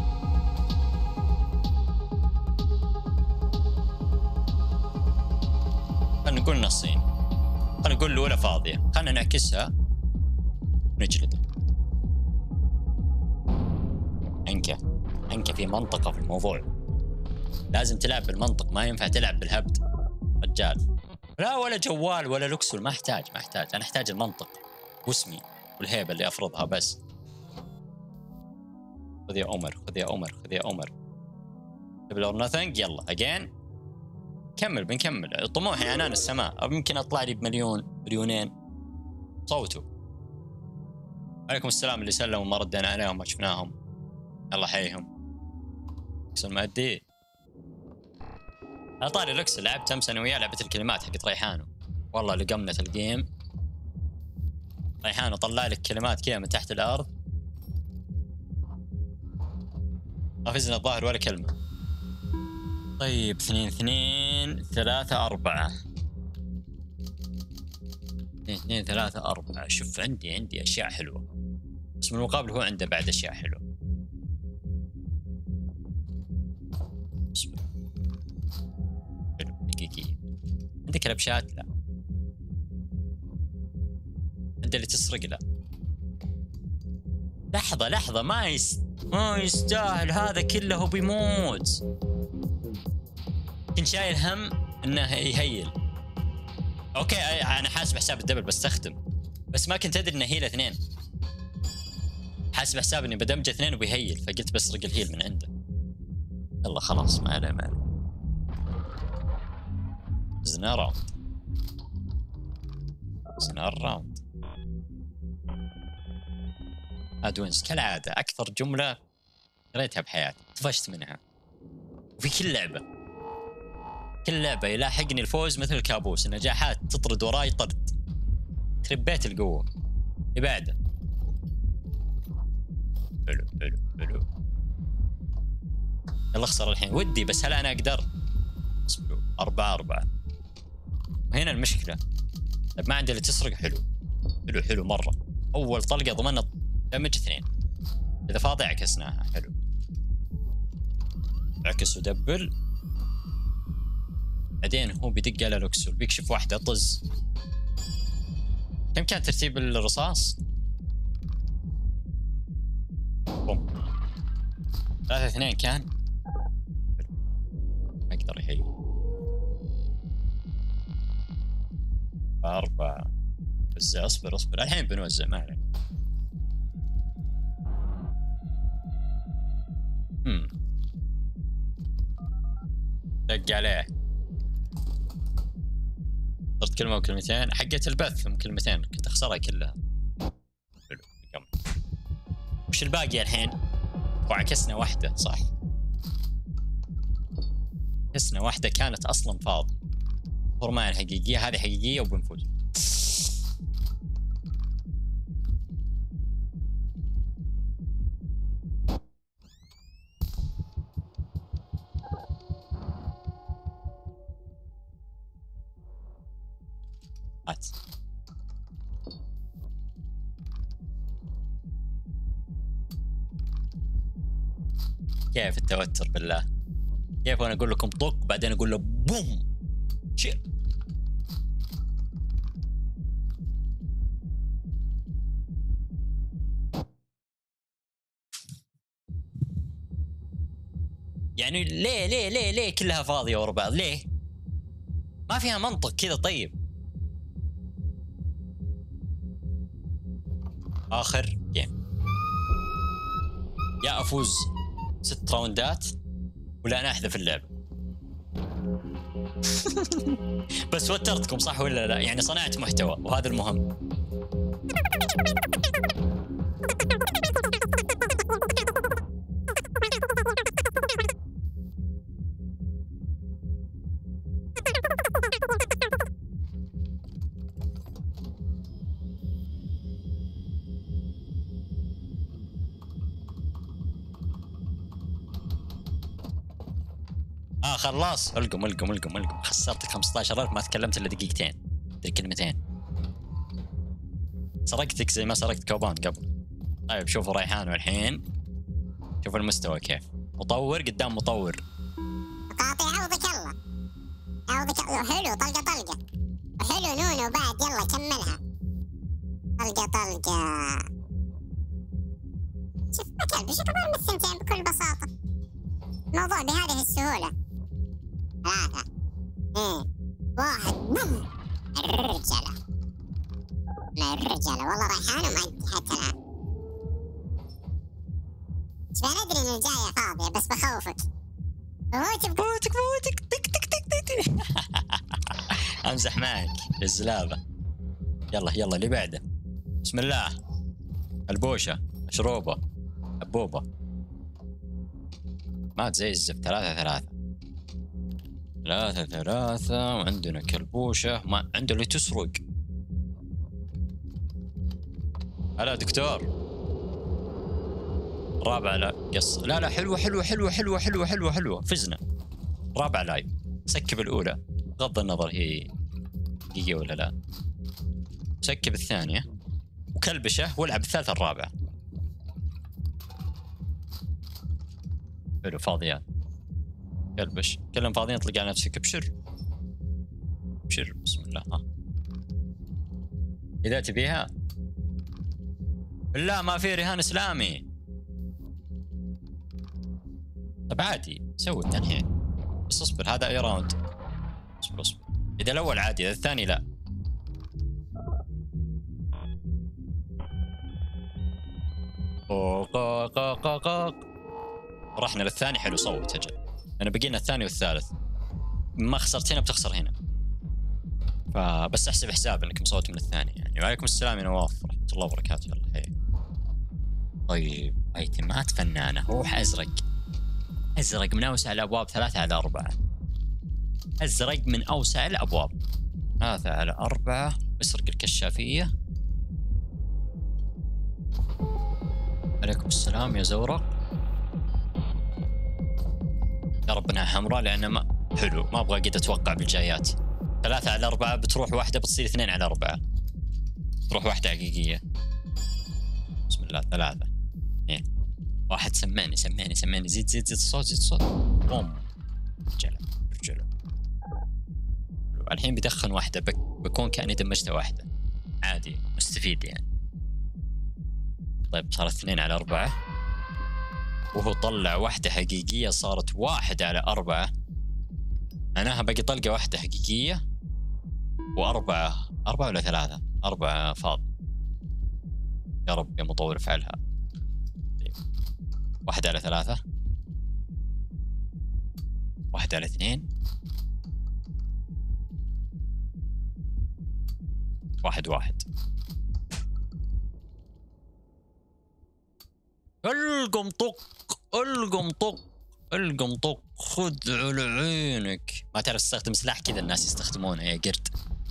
خلنا نقول إنه صيني. خلنا نقول الأولى فاضية. خلنا نعكسها ونجلده. عنكة عنكة في منطقة في الموضوع. لازم تلعب بالمنطق، ما ينفع تلعب بالهبد رجال. لا ولا جوال ولا لوكسول، ما احتاج ما احتاج انا احتاج المنطق واسمي والهيبه اللي افرضها بس. خذ يا عمر خذ يا عمر خذ يا عمر. قبل اور نثينج. يلا اجين كمل بنكمل. طموحي عنان السماء، يمكن اطلع لي بمليون مليونين. صوتوا. عليكم السلام اللي سلموا ما ردينا عليهم ما شفناهم. الله حيهم. لوكسل مادي. على طاري لوكسل لعبت امس انا وياه لعبه الكلمات حقت ريحانو. والله لقمنا الجيم. ريحانو طلع لك كلمات كذا من تحت الارض. ما فزنا الظاهر ولا كلمه. طيب اثنين اثنين ثلاثة أربعة. اثنين اثنين ثلاثة أربعة. شوف عندي عندي أشياء حلوة، بس من المقابل هو عنده بعد أشياء حلوة. حلو دقيقة. عندك كلبشات؟ لا. عندك اللي تسرق؟ لا. لحظة لحظة ما يست... ما يستاهل هذا كله بيموت. كنت شايل هم انه يهيل. اوكي انا حاسب حساب الدبل بستخدم، بس ما كنت ادري انه هيل اثنين. حاسب حساب اني بدمج اثنين وبيهيل، فقلت بسرق الهيل من عنده. يلا خلاص ما عليه ما عليه. زنا راوند زنا راوند. ادوينز كالعاده اكثر جمله قريتها بحياتي طفشت منها، وفي كل لعبه كل لعبه يلاحقني الفوز مثل الكابوس. النجاحات تطرد وراي طرد. يخرب بيت القوه. اللي بعده. حلو حلو حلو. يلا اخسر الحين ودي، بس هل انا اقدر؟ اصبروا. أربعة أربعة. وهنا المشكله ما عندي اللي تسرق. حلو حلو حلو مره. اول طلقه ضمننا دمج اثنين. اذا فاضي عكسناها. حلو. عكس ودبل. بعدين هو بيدق على لوكسول بيكشف واحده طز. كم كان ترتيب الرصاص؟ بوم. ثلاثة اثنين كان. ما يقدر يهيل. أربعة. بس اصبر اصبر الحين بنوزع ما عليك. امم دق عليه. صرت كلمة وكلمتين. حقت البث من كلمتين كنت اخسرها كلها. حلو كمل. وش الباقي الحين؟ وعكسنا واحدة صح. عكسنا واحدة كانت اصلا فاضي. فورمان حقيقية هذه حقيقية وبنفوز. هات. كيف التوتر بالله؟ كيف وانا اقول لكم طق بعدين اقول له بوم شيء. يعني ليه ليه ليه ليه كلها فاضية ورا بعض؟ ليه؟ ما فيها منطق كذا. طيب آخر جيم. يا أفوز ست راوندات ولا أنا أحذف اللعبة. بس وترتكم صح ولا لا؟ يعني صنعت محتوى وهذا المهم. اه خلاص القم القم القم القم. خسرتك خمسة عشر ألف ما تكلمت الا دقيقتين. ذي كلمتين. سرقتك زي ما سرقت كوبان قبل. طيب شوفوا ريحان الحين. شوفوا المستوى كيف. مطور قدام مطور. قاطع عوضك الله. عوضك حلو. طلقة طلقة. حلو نونو بعد. يلا كملها. طلقة طلقة. شوف ما كلب. شوف كمان بالثنتين بكل بساطة. الموضوع بهذه السهولة. ثلاثة اثنين واحد بوم. الرجالة ما الرجالة والله ريحان ومعدي حتى الآن. بس أنا أدري إن الجاية فاضية بس بخوفك. بموتك بموتك بموتك تك تك تك تك امزح معك الزلابة. يلا يلا اللي بعده. بسم الله. البوشة مشروبة حبوبة مات زي الزفت. ثلاثة ثلاثة ثلاثة ثلاثة وعندنا كلبوشة ما عنده اللي تسرق. هلا دكتور. رابع لا قص لا لا حلوة حلوة حلوة حلوة حلوة حلوة حلوة فزنا. رابع لايف سكب الأولى بغض النظر هي دقيقة ولا لا. سكب الثانية وكلبشة والعب الثالثة الرابعة. حلو فاضيان كلبش كلهم فاضيين. اطلق على نفسك ابشر ابشر بسم الله. ها إذا تبيها لا ما في رهان إسلامي. طب عادي سوي التنحين بس اصبر هذا اي راوند. اصبر اصبر اذا الاول عادي اذا الثاني لا. قوق قوق قوق قوق. رحنا للثاني حلو صوت اجل. انا بقينا الثاني والثالث ما خسرت هنا بتخسر هنا فبس احسب حساب انك مصوت من الثاني يعني. وعليكم السلام يا نواف ورحمة الله وبركاته. يلا حي. طيب ايتمات فنانة روح ازرق. ازرق من اوسع الابواب. ثلاثة على اربعة. ازرق من اوسع الابواب. ثلاثة على اربعة. اسرق الكشافية. عليكم السلام يا زورق. يا ربنا حمراء لان ما حلو ما ابغى قد اتوقع بالجايات. ثلاثة على اربعة بتروح واحدة بتصير اثنين على اربعة. تروح واحدة حقيقية. بسم الله. ثلاثة اثنين واحد. سمعني سمعني سمعني زيد زيد زيد الصوت زيد الصوت. بوم. رجلة رجلة. الحين بدخن واحدة بك بكون كأني دمجتها واحدة عادي مستفيد يعني. طيب صارت اثنين على أربعة وهو طلع واحدة حقيقية صارت واحد على أربعة. معناها باقي طلقة واحدة حقيقية وأربعة. أربعة ولا ثلاثة؟ أربعة فاضي. يا رب يا مطور افعلها. واحد على ثلاثة. واحد على اثنين. واحد واحد. القم طق القم طق القم طق. خذ على عينك. ما تعرف تستخدم سلاح كذا الناس يستخدمونه يا قرد.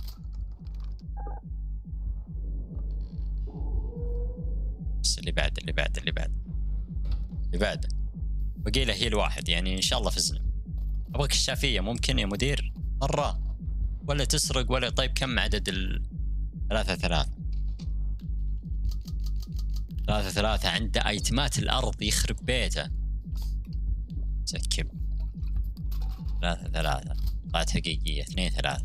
بس اللي بعد اللي بعد اللي بعد اللي بعد بقي له هي الواحد يعني ان شاء الله فزنا. ابغى كشافية ممكن يا مدير مرة ولا تسرق ولا. طيب كم عدد ال ثلاثة ثلاثة. ثلاثة ثلاثة عنده ايتمات الارض يخرب بيته. سكب. ثلاثة ثلاثة طلعت حقيقية. اثنين ثلاثة.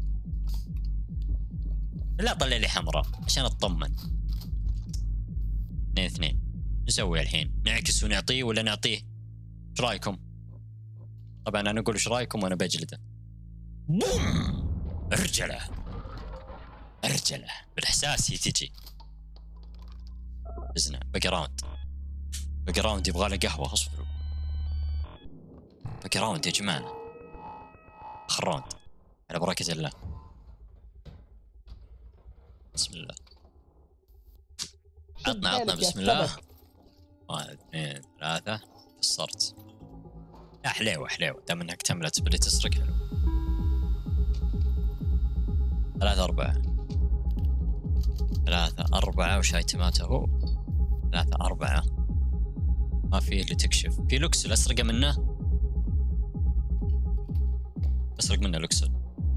لا طلع لي حمراء عشان اطمن. اثنين اثنين. نسوي الحين نعكس ونعطيه ولا نعطيه؟ ايش رايكم؟ طبعا انا اقول ايش رايكم وانا بجلده. بوم. ارجله ارجله بالاحساس هي تجي. فزنا. باقي راوند باقي راوند يبغى له قهوه. اصبروا باقي راوند يا جماعه. اخر راوند على بركه الله. بسم الله. عطنا عطنا بسم الله. واحد اثنين ثلاثة. قصرت. لا حليوة حليوة دام انك تملت باللي تسرق حلو. ثلاثة أربعة. ثلاثة أربعة وش ايتماته هو؟ ثلاثة أربعة. ما في اللي تكشف. في لوكسل أسرقه منه. أسرق منه لوكسل.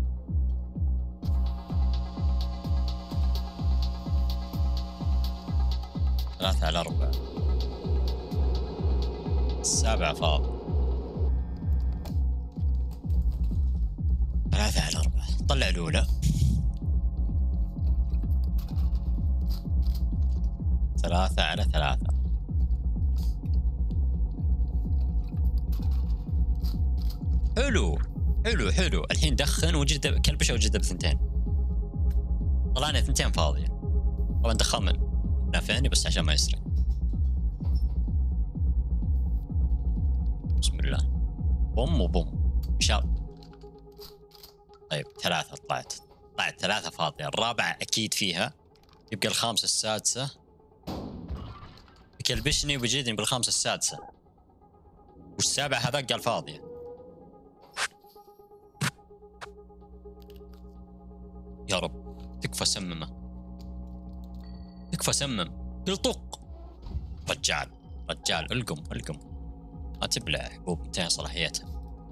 ثلاثة على أربعة. السابعة فاض. ثلاثة على أربعة. طلع الأولى. ثلاثة على ثلاثة. حلو حلو حلو. الحين دخن وجد كلبشه وجد بثنتين. طلعنا ثنتين فاضيه. طبعا دخان من نافعني بس عشان ما يسرق. بسم الله. بوم وبوم. شاب. طيب ثلاثة طلعت. طلعت ثلاثة فاضية. الرابعة أكيد فيها. يبقى الخامسة السادسة. يكلبشني وبيجيدني بالخامسة السادسة. والسابعة هذا قال فاضية. يا رب تكفى سممه. تكفى سمم. يلطق. رجال رجال القم القم. ما تبلع حبوب انتهى صلاحيتها.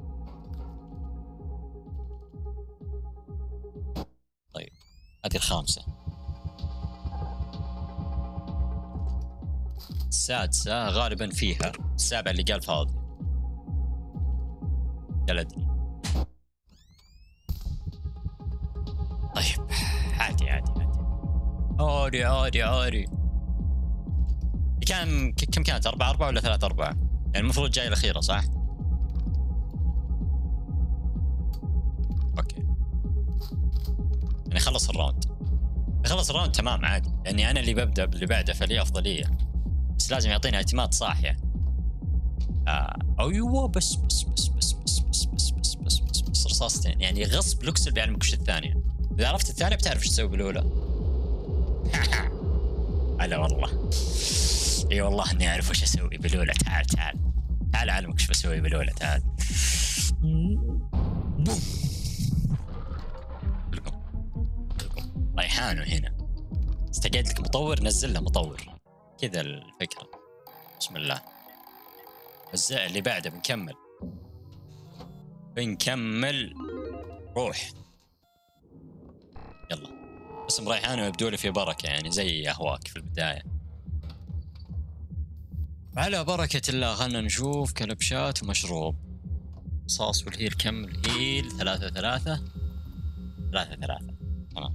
طيب هذه الخامسة. السادسة غالبا فيها. السابعة اللي قال فاضي. جلدني. طيب عادي عادي عادي عادي عادي عادي. كم كم كانت؟ أربعة أربعة ولا ثلاثة أربعة؟ يعني المفروض جاي الأخيرة صح؟ أوكي. يعني خلص الراوند. خلص الراوند تمام عادي. يعني أنا اللي ببدأ باللي بعده فلي أفضلية. بس لازم يعطينا اعتماد صاحية. آه. أيوة بس بس بس بس بس بس بس بس بس بس بس رصاصتين. يعني غصب لوكسل بيعلمك وش الثانية. إذا عرفت الثانية بتعرف وش تسوي بالأولى. هلا والله. اي والله اني اعرف وش اسوي بالأولى. تعال تعال تعال اعلمك وش بسوي بالأولى. تعال. بوم. ريحانه هنا. استقعد لك مطور نزل له مطور. كذا الفكرة. بسم الله. الزق اللي بعده بنكمل. بنكمل. روح. يلا. اسم ريحانه يبدو لي في بركة يعني زي أهواك في البداية. على بركة الله خلنا نشوف كلبشات ومشروب. صاص والهيل كم الهيل؟ ثلاثة ثلاثة ثلاثة ثلاثة. تمام.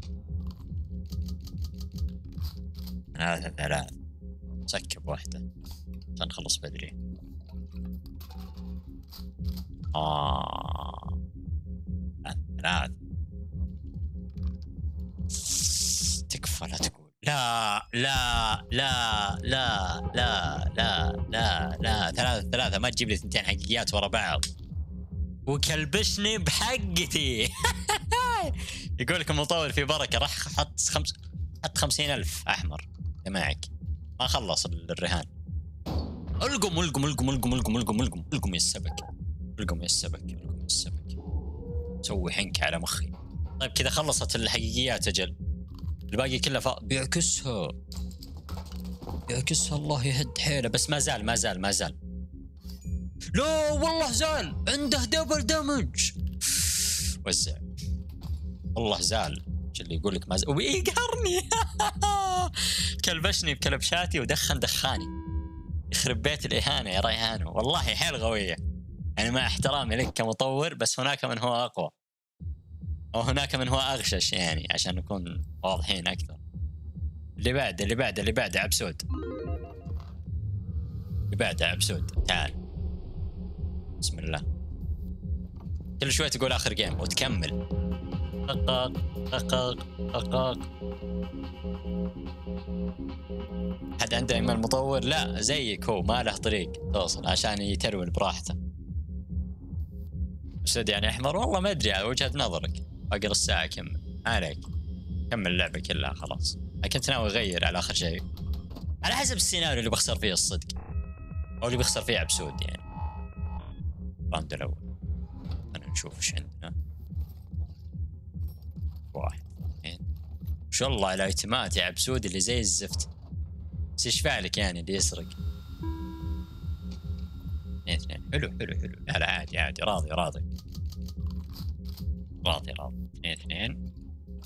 ثلاثة ثلاثة. سكب واحدة عشان نخلص بدري. آه ثلاثة. تكفى لا تقول. لا لا لا لا لا لا لا لا. ثلاثة ثلاثة. ما تجيب لي ثنتين حقيقيات ورا بعض. وكلبشني بحقتي. يقول لك المطور في بركة. راح حط خمس حط خمسين ألف أحمر معك. ما خلص الرهان. القم القم القم القم القم القم القم القم يا السبك. القم يا السبك. القم يا السبك. سوي حنك على مخي. طيب كذا خلصت الحقيقيات أجل. الباقي كله ف... بيعكسها بيعكسها. الله يهد حيله. بس ما زال ما زال ما زال. لا والله زال. عنده دبل دمج. وزع. والله زال. شو اللي يقول لك ما زال ويقهرني. كلبشني بكلبشاتي ودخن دخاني. يخرب بيت الإهانة يا ريحانه. والله حيل قوية. يعني مع احترامي لك كمطور بس هناك من هو أقوى. وهناك من هو أغشش يعني عشان نكون واضحين أكثر. اللي بعده اللي بعده اللي بعده عبسود. اللي بعده عبسود. تعال. بسم الله. كل شوي تقول آخر جيم وتكمل. قاق قاق قاق. حد عنده إيمان مطور؟ لا زيك هو ما له طريق توصل عشان يترول براحته. أسود يعني أحمر؟ والله ما أدري على وجهة نظرك. باقي الساعة كمل. ما عليك. كمل اللعبة كلها خلاص. أنا كنت ناوي أغير على آخر شيء. على حسب السيناريو اللي بخسر فيه الصدق. أو اللي بخسر فيه عبسود يعني. الراوند الأول. أنا نشوف إيش عندنا. واحد اثنين. ما شاء الله الايتمات يا عبسود اللي زي الزفت. بس يشفع لك يعني اللي يسرق. اثنين اثنين. حلو حلو حلو. لا لا عادي عادي. راضي راضي. راضي راضي. اثنين اثنين.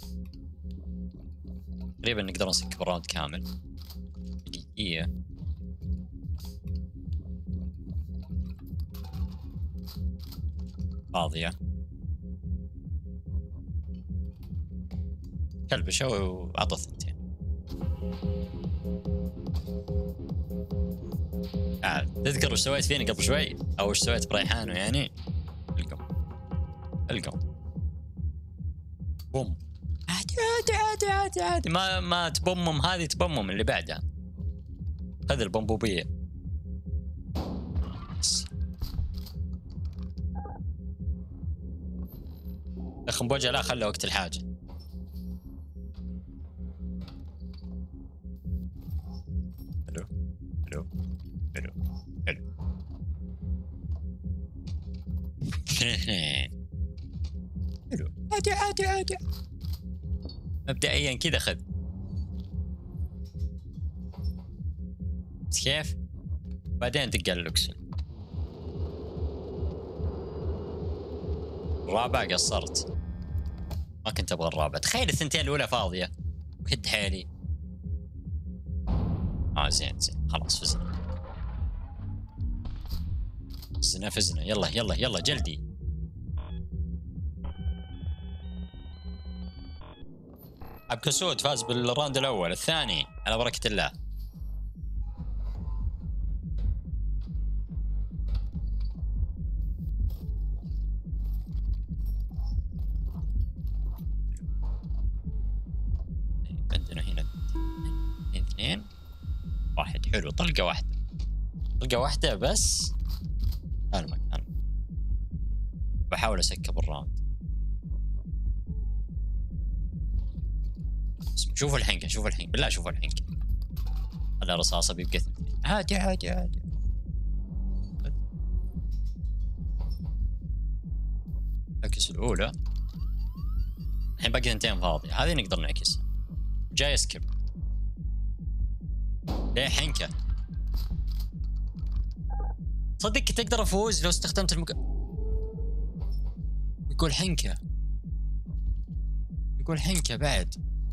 تقريبا نقدر نسكب الراوند كامل. دقيقة. فاضية. كلبشة وعطى ثنتين. آه. تذكر وش سويت فيني قبل شوي؟ أو وش سويت بريحانه يعني؟ القم. القم بوم عادي عادي عادي عادي عادي ما ما تبمم هذه تبمم اللي بعدها. هذه البمبوبية اخ بوجه لا خلى وقت الحاجة. حلو حلو حلو حلو حلو عادي عادي عادي مبدئيا كذا خذ كيف بعدين دق اللوكسل. الرابع قصرت ما كنت ابغى الرابع. تخيل الثنتين الاولى فاضيه وهد حيلي. اه زين زين خلاص فزنا فزنا فزنا يلا يلا يلا جلدي. عبكسود فاز بالراوند الاول. الثاني على بركه الله. عندنا هنا اثنين واحد. حلو طلقه واحده طلقه واحده بس. المكان بحاول اسكب الراوند. شوفوا الحنكه شوفوا الحنكه بالله شوفوا الحنكه. على رصاصه بيبقى اثنين. عادي عادي عادي. اعكس الاولى. الحين باقي اثنتين فاضيه هذه نقدر نعكسها. جاي سكيب. ليه حنكه؟ صدق كنت اقدر افوز لو استخدمت المك... يقول حنكه يقول حنكه بعد.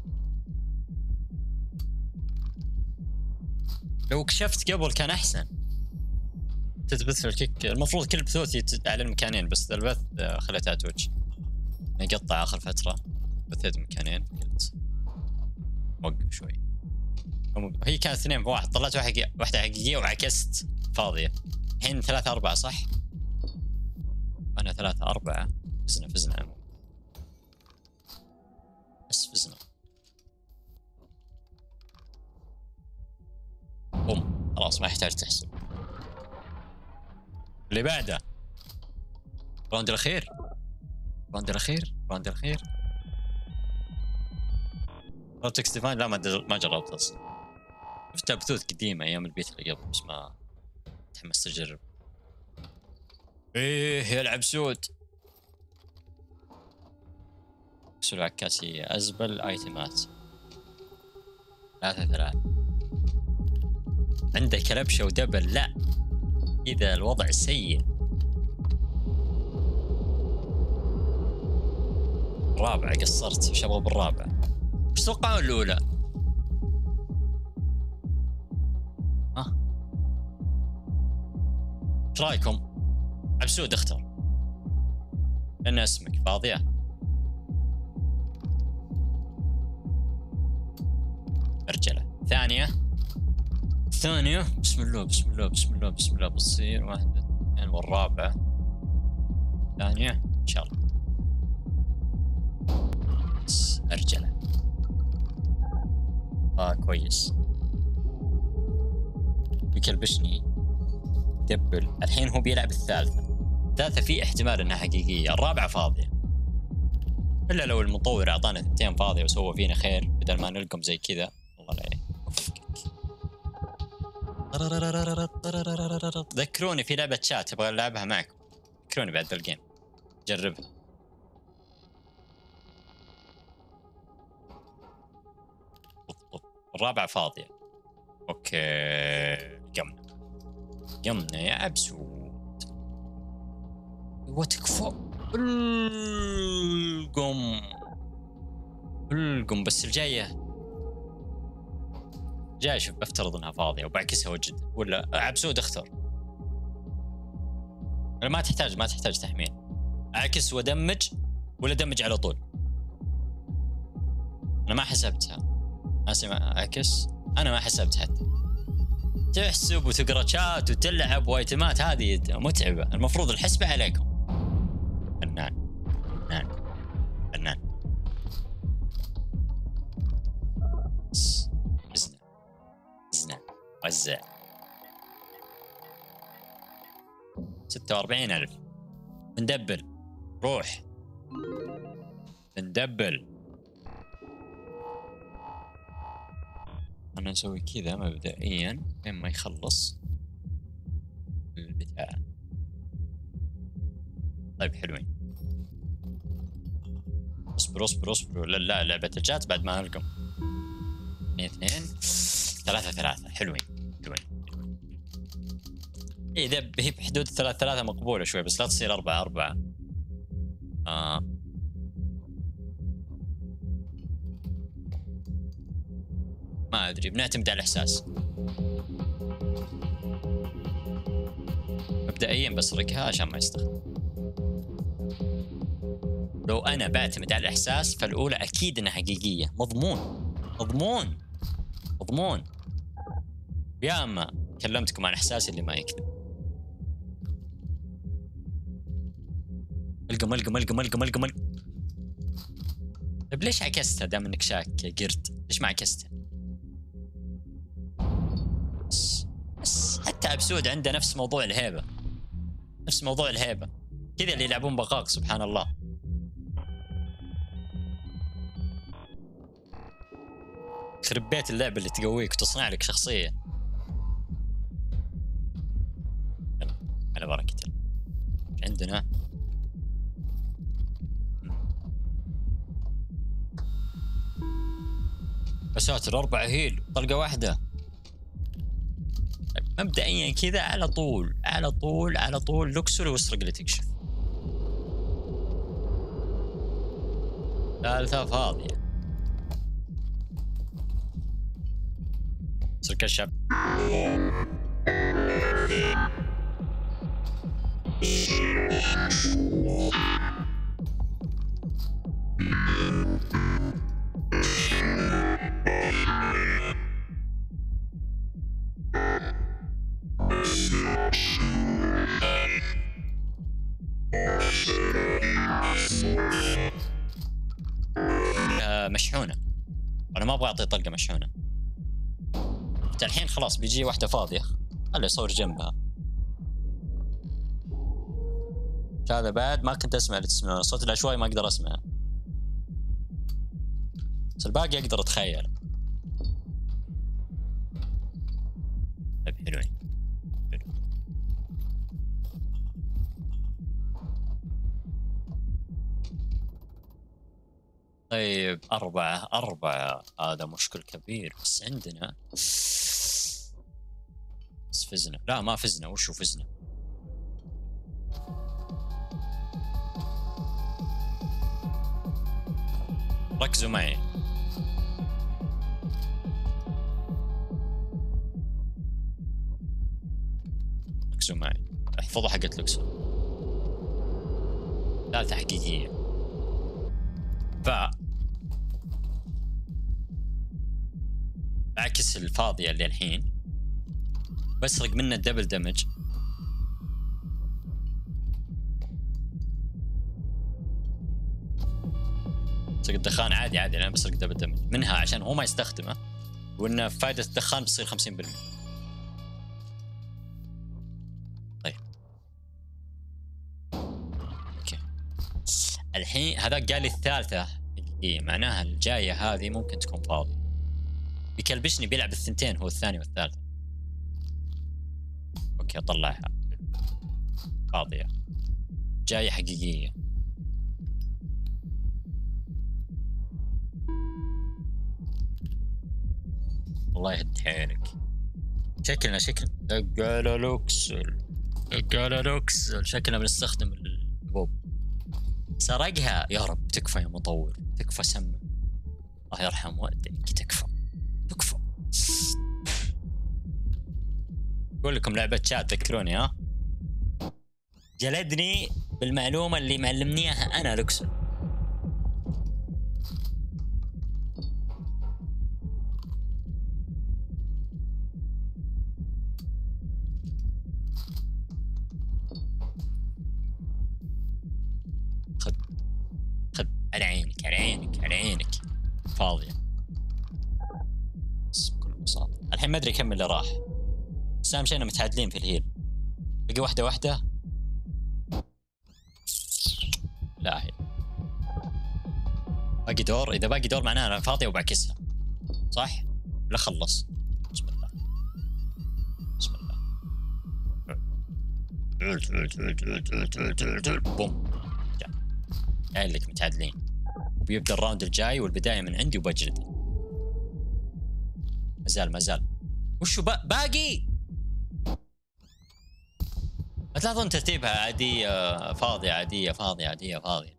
لو كشفت قبل كان احسن. تثبت في الكيك. المفروض كل بثوثي على المكانين بس البث خليتها توجه يقطع اخر فتره. بثيت مكانين قلت وقف شوي. هي كانت اثنين في واحد. طلعت واحده واحده حقيقيه وعكست فاضيه. الحين ثلاثة أربعة صح؟ أنا ثلاثة أربعة. فزنا فزنا بس فزنا. بوم خلاص ما يحتاج تحسب. اللي بعده الراوند الأخير. الراوند الأخير الراوند الأخير. روتكس ديفاين لا ما ما جربت أصلا. شفتها بثوث قديمة أيام البيت اللي قبل بس ما تحمست أجرب. إيه يلعب سود. سود عكاسي أزبل آيتمات. ثلاثة ثلاثة. عنده كلبشة ودبل. لا إذا الوضع سيء. الرابعة قصرت. وش أبغى بالرابعة؟ وش توقعوا الأولى؟ ها؟ ايش رايكم؟ عبسود اختر لأن اسمك فاضية. رجلة ثانية ثانية. بسم الله بسم الله بسم الله بسم الله. بتصير واحدة اثنين والرابعة ثانية إن شاء الله. رجلة آه كويس. بيكلبشني دبل. الحين هو بيلعب الثالثة. الثالثة في احتمال انها حقيقية. الرابعة فاضية. الا لو المطور اعطانا ثنتين فاضية وسوى فينا خير بدل ما نلقم زي كذا. والله لا يوفقك. ذكروني في لعبة شات ابغى العبها معكم. ذكروني بعد الجيم جربها. الرابعة فاضية. اوكي قمنا قمنا يا عبسود. وتكفى القم القم. بس الجاية جاي شوف بفترض انها فاضية وبعكسها وجد ولا عبسود اختار. ما تحتاج ما تحتاج تحميل. اعكس ودمج ولا دمج على طول. انا ما حسبتها. ناسي ما اعكس. انا ما حسبت حتى. تحسب وتقرا شات وتلعب وايتمات هذه متعبة. المفروض الحسبة عليكم. فنان فنان فنان. فزنا فزنا وزع. ستة وأربعين ألف. ندبل روح ندبل. أنا نسوي كذا مبدئيا لين ما يخلص البتاع. طيب حلوين. اصبروا اصبروا اصبروا. لا لا لعبة الجات بعد ما ألقم. اثنين اثنين ثلاثة ثلاثة. حلوين حلوين. إيه إذا هي بحدود ثلاثة ثلاثة مقبولة شوي، بس لا تصير أربعة أربعة. آه. ما أدري، بنعتمد على الإحساس. مبدئيا بسرقها عشان ما يستخدم. لو أنا بعتمد على الإحساس فالأولى أكيد إنها حقيقية. مضمون مضمون مضمون. يا أما كلمتكم عن إحساسي اللي ما يكذب. القم القم القم القم القم. طيب ليش عكستها دام إنك شاك يا قرد؟ ليش ما عكستها؟ بس, بس حتى عبسود عنده نفس موضوع الهيبة. نفس موضوع الهيبة كذا اللي يلعبون بقاق. سبحان الله. خرب بيت اللعبة اللي تقويك وتصنع لك شخصية. على بركة الله. عندنا بساتر أربعة هيل طلقة واحدة. مبدئيا كذا على طول على طول على طول لوكسول واسرق اللي تكشف. ثالثة فاضية. سرق الشاب. آه مشحونة. أنا ما أبغى أعطي طلقة مشحونة. الحين خلاص بيجي واحدة فاضية. خلي يصور جنبها. هذا بعد ما كنت أسمع اللي تسمعونه. صوت العشوائي ما أقدر أسمعه، بس الباقي أقدر أتخيل. طيب حلوين. طيب أربعة أربعة هذا مشكل كبير. بس عندنا بس فزنا. لا ما فزنا. وشو فزنا؟ ركزوا معي. ركزوا معي. احفظوا حقت لوكسو. ثالثة حقيقية. ف بعكس الفاضية اللي الحين بسرق منه الدبل دمج. سرق الدخان عادي عادي. انا بسرق دبل دمج منها عشان هو ما يستخدمه، وان فائدة الدخان بتصير خمسين بالمئة. طيب اوكي. الحين هذا قال لي الثالثة حقيقية، معناها الجاية هذه ممكن تكون فاضية. بيكلبشني بيلعب الثنتين هو الثاني والثالث. اوكي اطلعها فاضية. جاية حقيقية. الله يهد حيلك. شكلنا شكل قال لوكسل قال لوكسل. شكلنا بنستخدم البوب. سرقها. يا رب تكفى يا مطور، تكفى. سمع الله يرحم والديك. تكفى تكفى. اقول لكم لعبة شات تذكروني. ها جلدني بالمعلومة اللي معلمني اياها انا لوكسل. خد فاضيه بس بكل بساطه. الحين ما ادري كم اللي راح، بس اهم شيء اننا متعادلين في الهيل. بقي واحده واحده. لا هي باقي دور، اذا باقي دور معناها انا فاضيه وبعكسها صح؟ لا خلص. بسم الله بسم الله. بوم قايل لك متعادلين، وبيبدا الراوند الجاي والبدايه من عندي وبجلد. مازال مازال وشو باقي؟ تلاحظون ترتيبها عاديه فاضيه عاديه فاضيه عاديه فاضيه.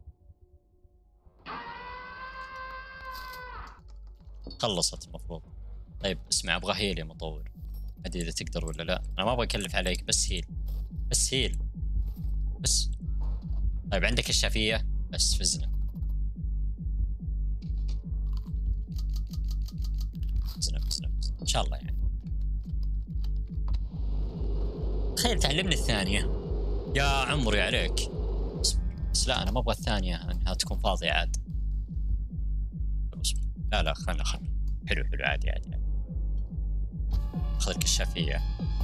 خلصت المفروض. طيب اسمع، ابغى هيل يا مطور، ادري اذا تقدر ولا لا. انا ما ابغى اكلف عليك، بس هيل بس هيل بس. طيب عندك الشافيه بس فزنا فزنا فزنا ان شاء الله يعني. تخيل تعلمني الثانيه يا عمري عليك. بس لا انا ما ابغى الثانيه انها تكون فاضيه عاد. لا لا خلنا خلنا حلو حلو عادي عادي عادي. خذ الكشافيه.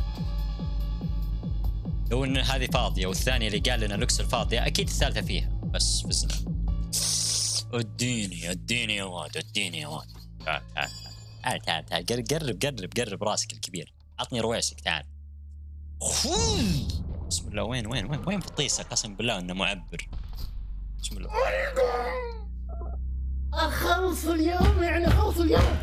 لو ان هذه فاضيه والثانيه اللي قال لنا لوكس الفاضيه اكيد الثالثه فيها. بس فزنا. اديني اديني يا واد اديني يا واد. تعال تعال تعال تعال تعال قرب قرب قرب راسك الكبير. عطني رويسك تعال. بسم الله. وين وين وين وين فطيسه؟ قسم بالله انه معبر. بسم الله. اخلص اليوم يعني اخلص اليوم.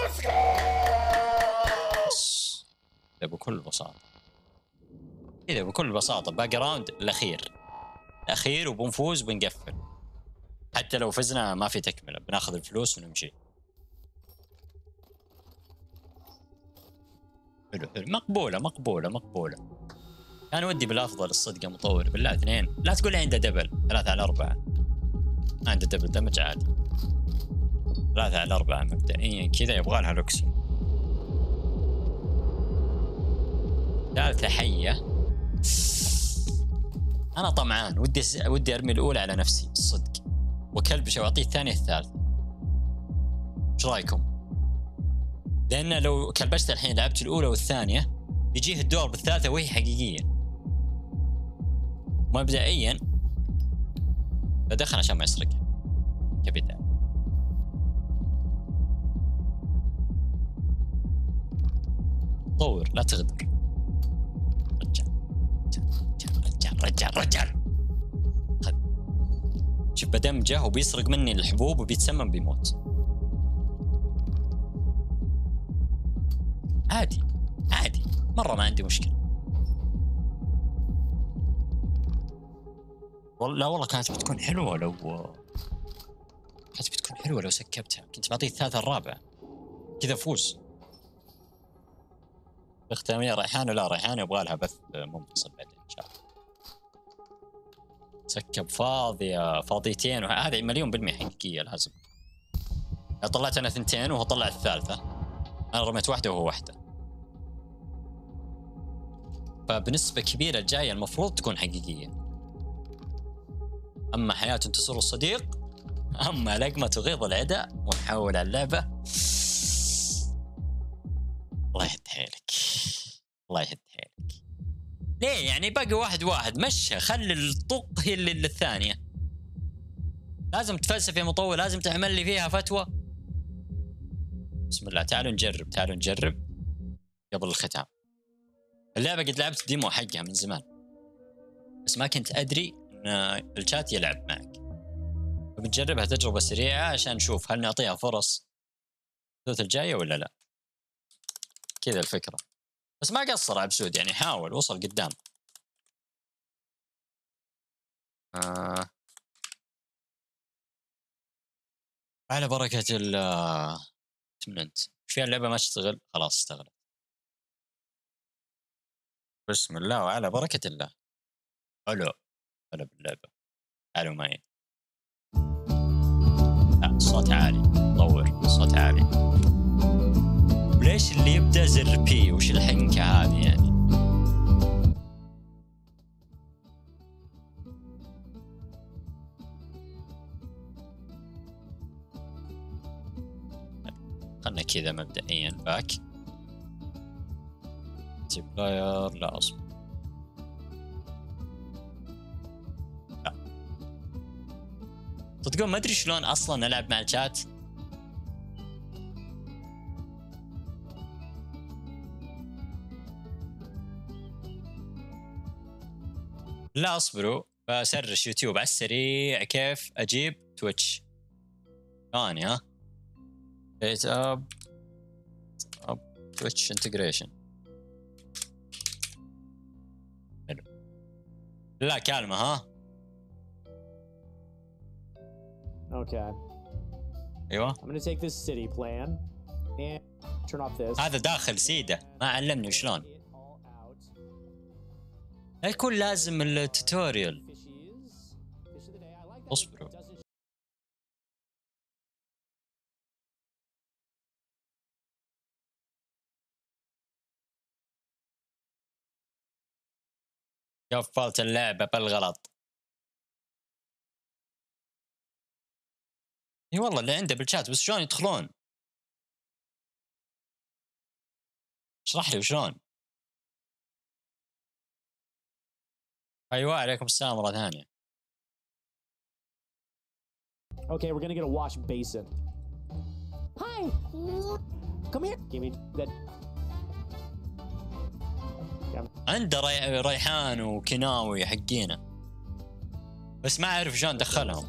كذا بكل بساطه كذا بكل بساطه. باقي راوند الاخير الاخير وبنفوز وبنقفل. حتى لو فزنا ما في تكمله، بناخذ الفلوس ونمشي. حلو حلو مقبوله مقبوله مقبوله. انا ودي بالافضل الصدق يا مطور بالله اثنين. لا تقول لي عنده دبل ثلاثة على أربعة. عنده دبل دمج عادي. ثلاثة على أربعة مبدئيا كذا يبغى لها لوكس. ثالثة حية. أنا طمعان ودي س... ودي أرمي الأولى على نفسي الصدق، وكلبش وأعطيه الثانية الثالثة. إيش رأيكم؟ لأن لو كلبشت الحين لعبت الأولى والثانية يجيه الدور بالثالثة وهي حقيقية. مبدئيا بدخن عشان ما يسرقها كبداية. طور لا تغدر. رجال رجال رجال رجال خذ. شوف بدمجه وبيسرق مني الحبوب وبيتسمم بيموت. عادي عادي مرة ما عندي مشكلة. والله لا والله كانت بتكون حلوة لو كانت بتكون حلوة لو سكبتها. كنت بعطيه الثالثة الرابعة كذا فوز. اختامية ريحان ولا ريحان يبغى لها بث منفصل بعدين ان شاء الله. سكب فاضية فاضيتين وهذه مليون بالمية حقيقية لازم. طلعت انا ثنتين وهو طلع الثالثة. انا رميت واحدة وهو واحدة. فبنسبة كبيرة الجاية المفروض تكون حقيقية. اما حياة تنتصر الصديق، اما لقمة تغيظ العدا، ونحول على اللعبة. الله يهد حيلك الله يهد حيلك. ليه يعني باقي واحد واحد مشى. خلي الطق هي اللي للثانية. لازم تفلسف يا مطور، لازم تعمل لي فيها فتوى. بسم الله تعالوا نجرب تعالوا نجرب قبل الختام. اللعبة قد لعبت ديمو حقها من زمان، بس ما كنت أدري أن الشات يلعب معك. فبنجربها تجربة سريعة عشان نشوف هل نعطيها فرص الثلث الجاية ولا لا. كذا الفكرة. بس ما قصر عبسود يعني، حاول وصل قدام. آه. على بركة ال تمننت. فيها اللعبة ما تشتغل خلاص اشتغلت. بسم الله وعلى بركة الله. الو الو باللعبة. الو معي. لا الصوت عالي. طور الصوت عالي. ليش اللي يبدأ زر بي؟ وش الحنكة هذه يعني؟ كذا مبدئيا باك بلاير. لا اصبر لا صدقون ما ادري شلون اصلا العب مع الشات. لا اصبروا بسرش يوتيوب على السريع كيف اجيب تويتش. ثاني ها سيت اب اب تويتش انتجريشن. لا كلمة ها. Okay. ايوه I'm gonna take this city plan and turn off this. هذا داخل سيده ما علمني شلون. يكون لازم التوتوريال. اصبروا قفلت اللعبة بالغلط. اي والله اللي عنده بالشات بس شلون يدخلون؟ اشرح لي وشلون. ايوه عليكم السلام مرة ثانية. Okay, we're gonna get a wash basin. Hi. Come here. Give me that. عنده ري... ريحان وكناوي حقينا بس ما اعرف شلون دخلهم.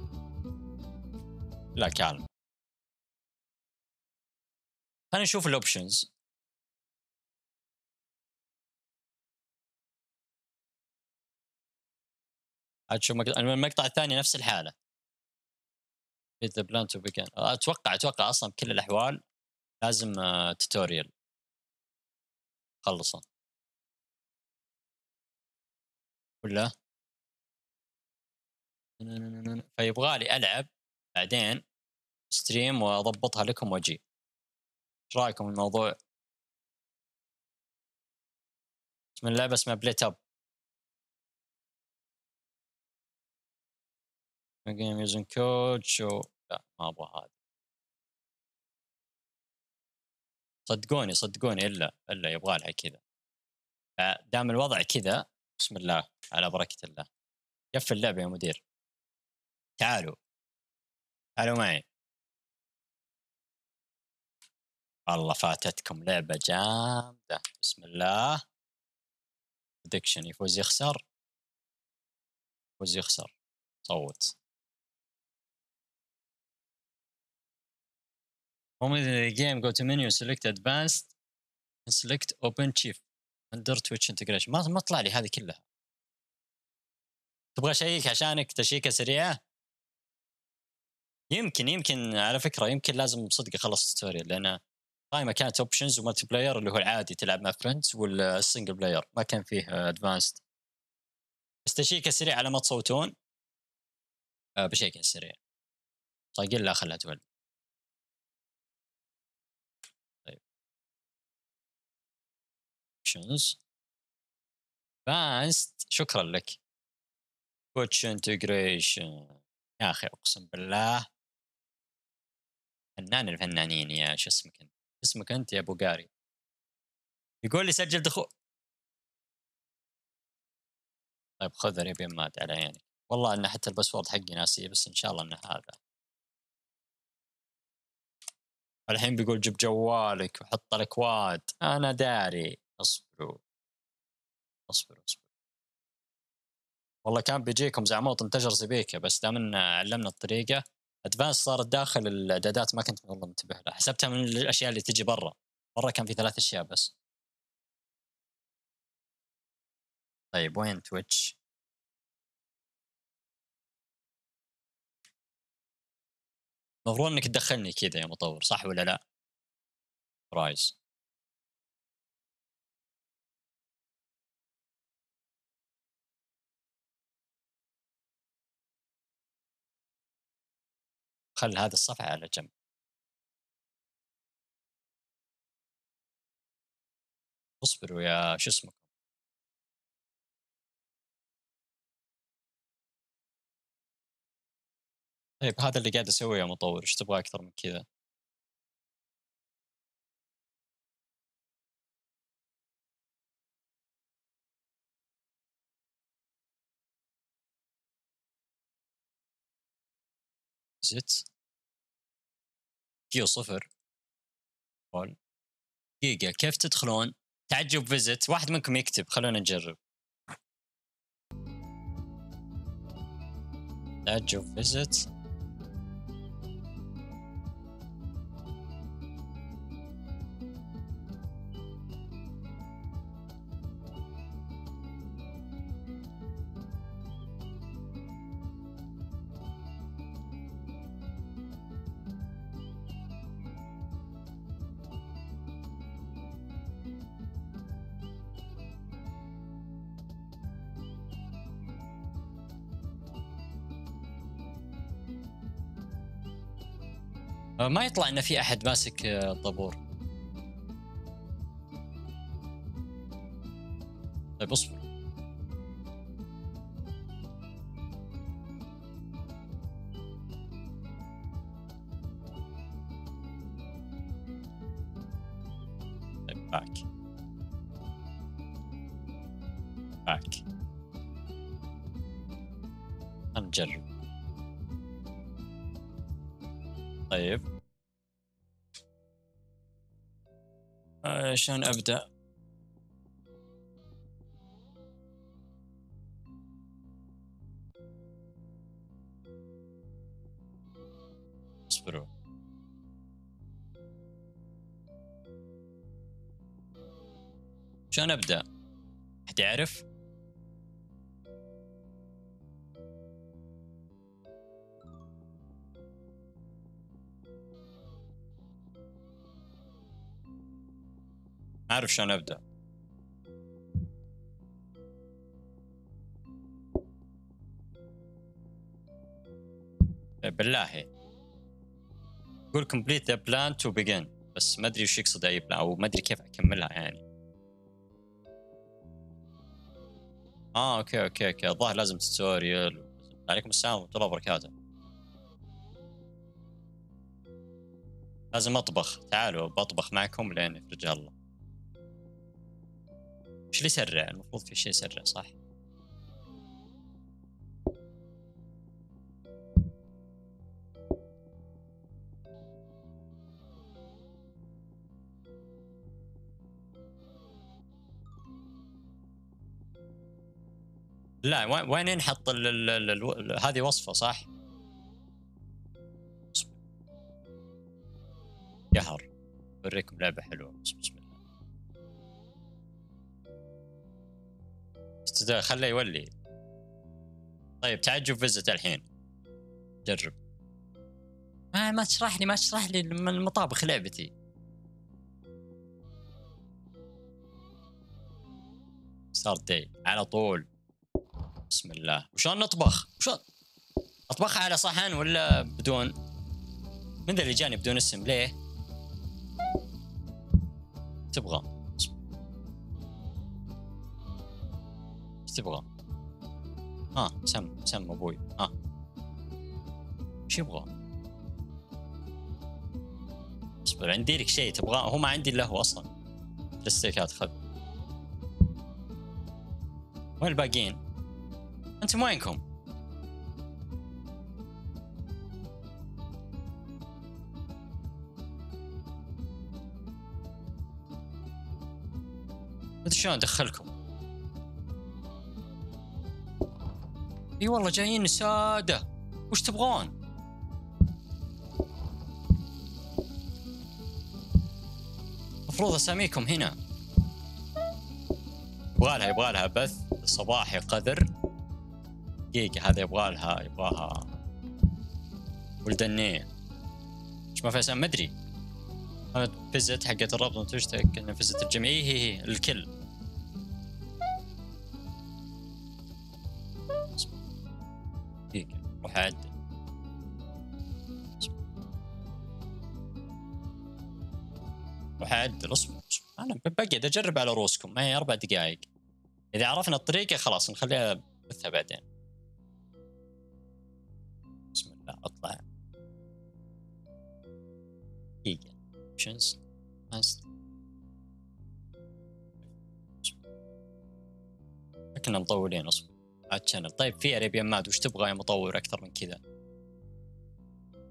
لا كالم خلينا نشوف الاوبشنز. اشوف مقطع المقطع الثاني نفس الحالة. إذا بلان تو بيجن اتوقع اتوقع اصلا بكل الاحوال لازم توتوريال خلصه ولا فيبغالي العب بعدين ستريم واضبطها لكم واجي. ايش رايكم في الموضوع؟ اسم اللعبه اسمها بليت اب جيم يوزن كوتش و... لا ما ابغى هذا صدقوني صدقوني الا الا يبغى لها كذا. دام الوضع كذا بسم الله على بركه الله. قفل اللعبه يا مدير. تعالوا تعالوا معي. والله فاتتكم لعبة جامدة. بسم الله. بريدكشن يفوز يخسر يفوز يخسر صوت. Home of the game go to menu select advanced and select open chief under Twitch integration. ما ما طلع لي هذه كلها. تبغى شيك عشانك تشيكة سريعة؟ يمكن يمكن على فكرة يمكن لازم صدق اخلص التوتوريال لأن قائمة كانت اوبشنز ومالتي بلاير اللي هو العادي تلعب مع فريندز والسنجل بلاير ما كان فيه ادفانسد. بس تشيكة سريع على ما تصوتون آه بشيكة سريع. طاقل لا خلها تولد. طيب اوبشنز ادفانسد شكرا لك. تويتش انتجريشن يا اخي اقسم بالله فنان الفنانين يا شو اسمك انت اسمك انت يا ابو قاري. يقول لي سجل دخول. طيب خذ ريبي مات على عيني. والله ان حتى الباسورد حقي ناسيه بس ان شاء الله انه هذا. الحين بيقول جيب جوالك وحط الاكواد. انا داري. اصبروا اصبروا اصبروا والله كان بيجيكم زعموط انتشر سبيكه بس دام علمنا الطريقه ادفانس صارت داخل الاعدادات ما كنت والله منتبه لها. حسبتها من الاشياء اللي تجي برا. برا كان في ثلاث اشياء بس. طيب وين تويتش؟ المفروض انك تدخلني كذا يا مطور صح ولا لا؟ رايز خل هذا الصفحة على جنب. اصبروا يا شو اسمكم. طيب هذا اللي قاعد اسويه يا مطور ايش تبغى اكثر من كذا؟ زت كيو صفر قول دقيقة كيف تدخلون تعجب فيزت واحد منكم يكتب خلونا نجرب تعجب فيزت ما يطلع ان في احد ماسك الطابور. طيب اصبر طيب باك باك نجرب. طيب عشان ابدا اصبروا عشان ابدا حد يعرف عارف شلون ابدا. بالله يقول complete the plan to begin بس ما ادري وش يقصد اي بلان او ما ادري كيف اكملها يعني. اه اوكي اوكي اوكي الظاهر لازم توتوريال. عليكم السلام ورحمه الله وبركاته. لازم اطبخ تعالوا بطبخ معكم لين يفرج الله. ايش اللي يسرع؟ المفروض في شيء يسرع صح؟ لا وين ينحط ال ال ال ال هذه وصفة صح؟ قهر اوريكم لعبة حلوة بسم الله. خليه يولي. طيب تعجب فيزت الحين جرب. ما ما تشرح لي ما تشرح لي المطابخ لعبتي. صار دي على طول بسم الله. وشلون نطبخ؟ وشلون اطبخها على صحن ولا بدون؟ من ذا اللي جاني بدون اسم ليه؟ تبغى ايش تبغى؟ ها سم سم ابوي ها ايش يبغى؟ اصبر عندي لك شيء تبغاه. هو ما عندي الا هو اصلا. الستيكات خذ. وين الباقيين؟ انتم وينكم؟ انت شلون ادخلكم؟ اي والله جايين ساده. وش تبغون؟ المفروض اساميكم هنا. يبغالها يبغالها بث صباحي قذر. دقيقة هذا يبغالها يبغاها ولد النية. ايش ما في اسم ما ادري. انا فزت حقت الربط وتشتك ان فزت الجميع. هي هي الكل. دقيقة روح اعدل. روح اعدل اصبر. انا بقعد اجرب على روسكم. ما هي اربع دقائق. اذا عرفنا الطريقة خلاص نخليها بثها بعدين. بسم الله اطلع. دقيقة اوبشنز كنا مطولين اصبر. على الشانل. طيب في اريبيان ماد وش تبغى يا مطور اكثر من كذا؟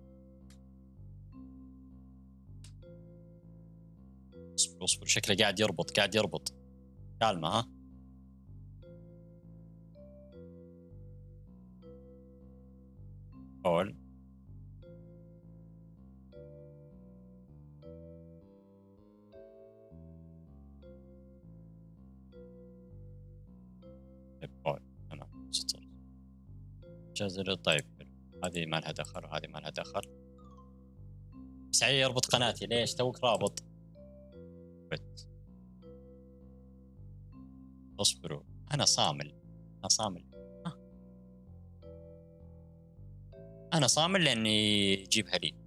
اصبر اصبر شكله قاعد يربط قاعد يربط كالمة ها. أول طيب تمام ستر جزر. طيب هذه ما لها دخل وهذه ما لها دخل. سعي يربط قناتي ليش توك رابط. بت. اصبروا انا صامل انا صامل أه. انا صامل لاني يجيبها لي.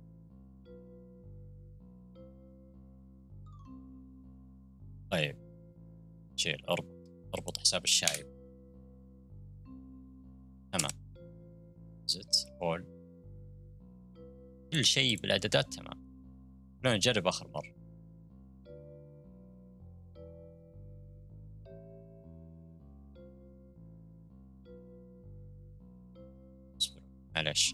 طيب شيل اربط اربط حساب الشايب. تمام زت اول كل شيء بالاعدادات تمام. خلونا نجرب اخر مره. اصبروا معلش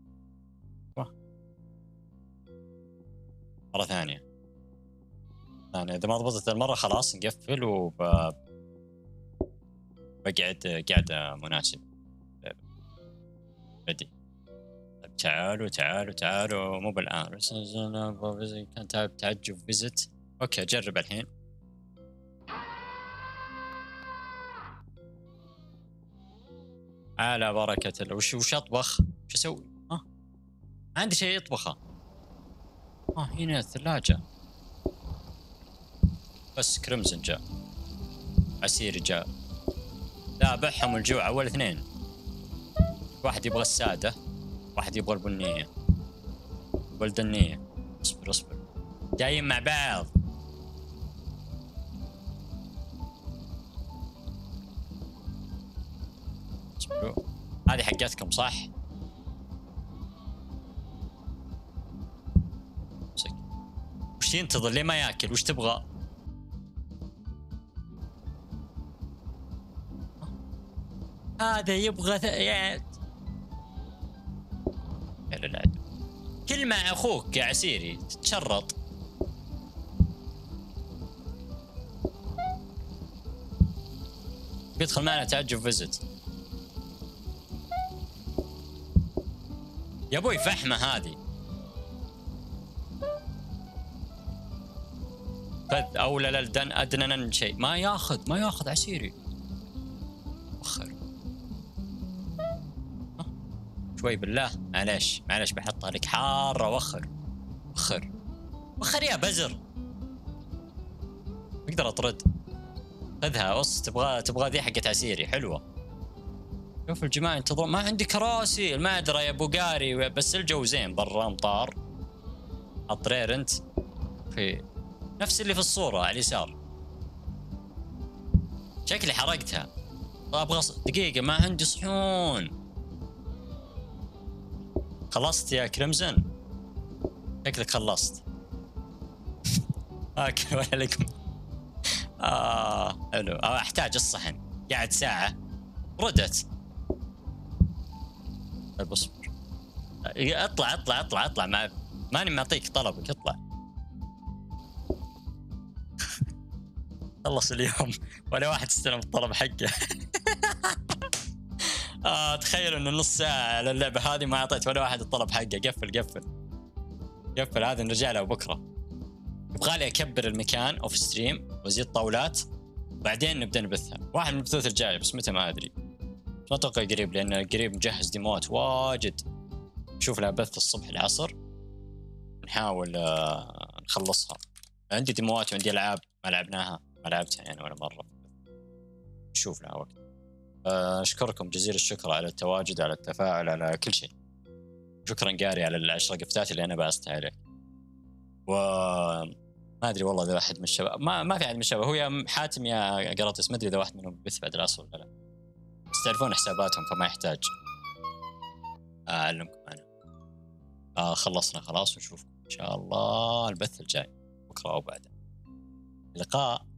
مره ثانيه ثانيه. اذا ما ضبطت المره خلاص نقفل وب بقعد قاعده مناسبه. بدي تعالوا تعالوا تعالوا مو بالآن كان تعجب فيزت. اوكي جرب الحين. على بركة الله. وش وش اطبخ؟ وش اسوي؟ ها؟ ما عندي شيء يطبخه. اه هنا الثلاجة بس. كريمزن جاء عسيري جاء. لا بحهم الجوع اول اثنين. واحد يبغى السادة واحد يبغى البنية والدنية. اصبر اصبر جايين مع بعض. اصبروا هذه حقتكم صح؟ وش ينتظر ليه ما ياكل؟ وش تبغى؟ هذا يبغى ث... يا العدو. كل مع اخوك يا عسيري تتشرط. بيدخل معنا تعجب فيزت. يا ابوي فحمه هذه. خذ اولى للدن ادنى شيء. ما ياخذ ما ياخذ عسيري. وخر شوي بالله معليش معليش بحطها لك حاره. وخر وخر وخر يا بزر. اقدر اطرد. خذها قص. تبغى تبغى ذي حقت عسيري حلوه. شوف الجماعه ينتظرون. ما عندي كراسي المعذره يا ابو قاري. بس الجو زين برا امطار. اطرير انت في نفس اللي في الصوره على اليسار. شكلي حرقتها. ابغى دقيقه ما عندي صحون. خلصت يا كريمزن؟ شكلك خلصت. اوكي ولا لكم. اه حلو. آه احتاج الصحن. قاعد ساعة ردت. طيب اصبر. اطلع اطلع اطلع اطلع ما ماني معطيك طلبك. اطلع. خلص اليوم ولا واحد استلم الطلب حقه. آه تخيل انه نص ساعة على اللعبة هذه ما اعطيت ولا واحد الطلب حقه. قفل قفل قفل. هذا نرجع له بكرة. يبغالي اكبر المكان اوف ستريم وازيد طاولات بعدين نبدا نبثها. واحد من البثوث الجاية بس متى ما ادري. ما اتوقع قريب لان قريب مجهز ديموات واجد. نشوف لها بث الصبح العصر نحاول آه نخلصها. عندي ديموات وعندي العاب ما لعبناها ما لعبتها يعني ولا مرة. نشوف لها وقت. أشكركم جزيل الشكر على التواجد على التفاعل على كل شيء. شكرا قاري على العشرة قفتات اللي أنا بأستها عليه. وما أدري والله إذا واحد من الشباب ما ما في أحد من الشباب. هو يا حاتم يا قراطيس ما أدري إذا واحد منهم بث بعد العصر ولا لا. بس تعرفون حساباتهم فما يحتاج أعلمكم أنا. آه خلصنا خلاص ونشوفكم إن شاء الله البث الجاي بكرة أو بعده. اللقاء.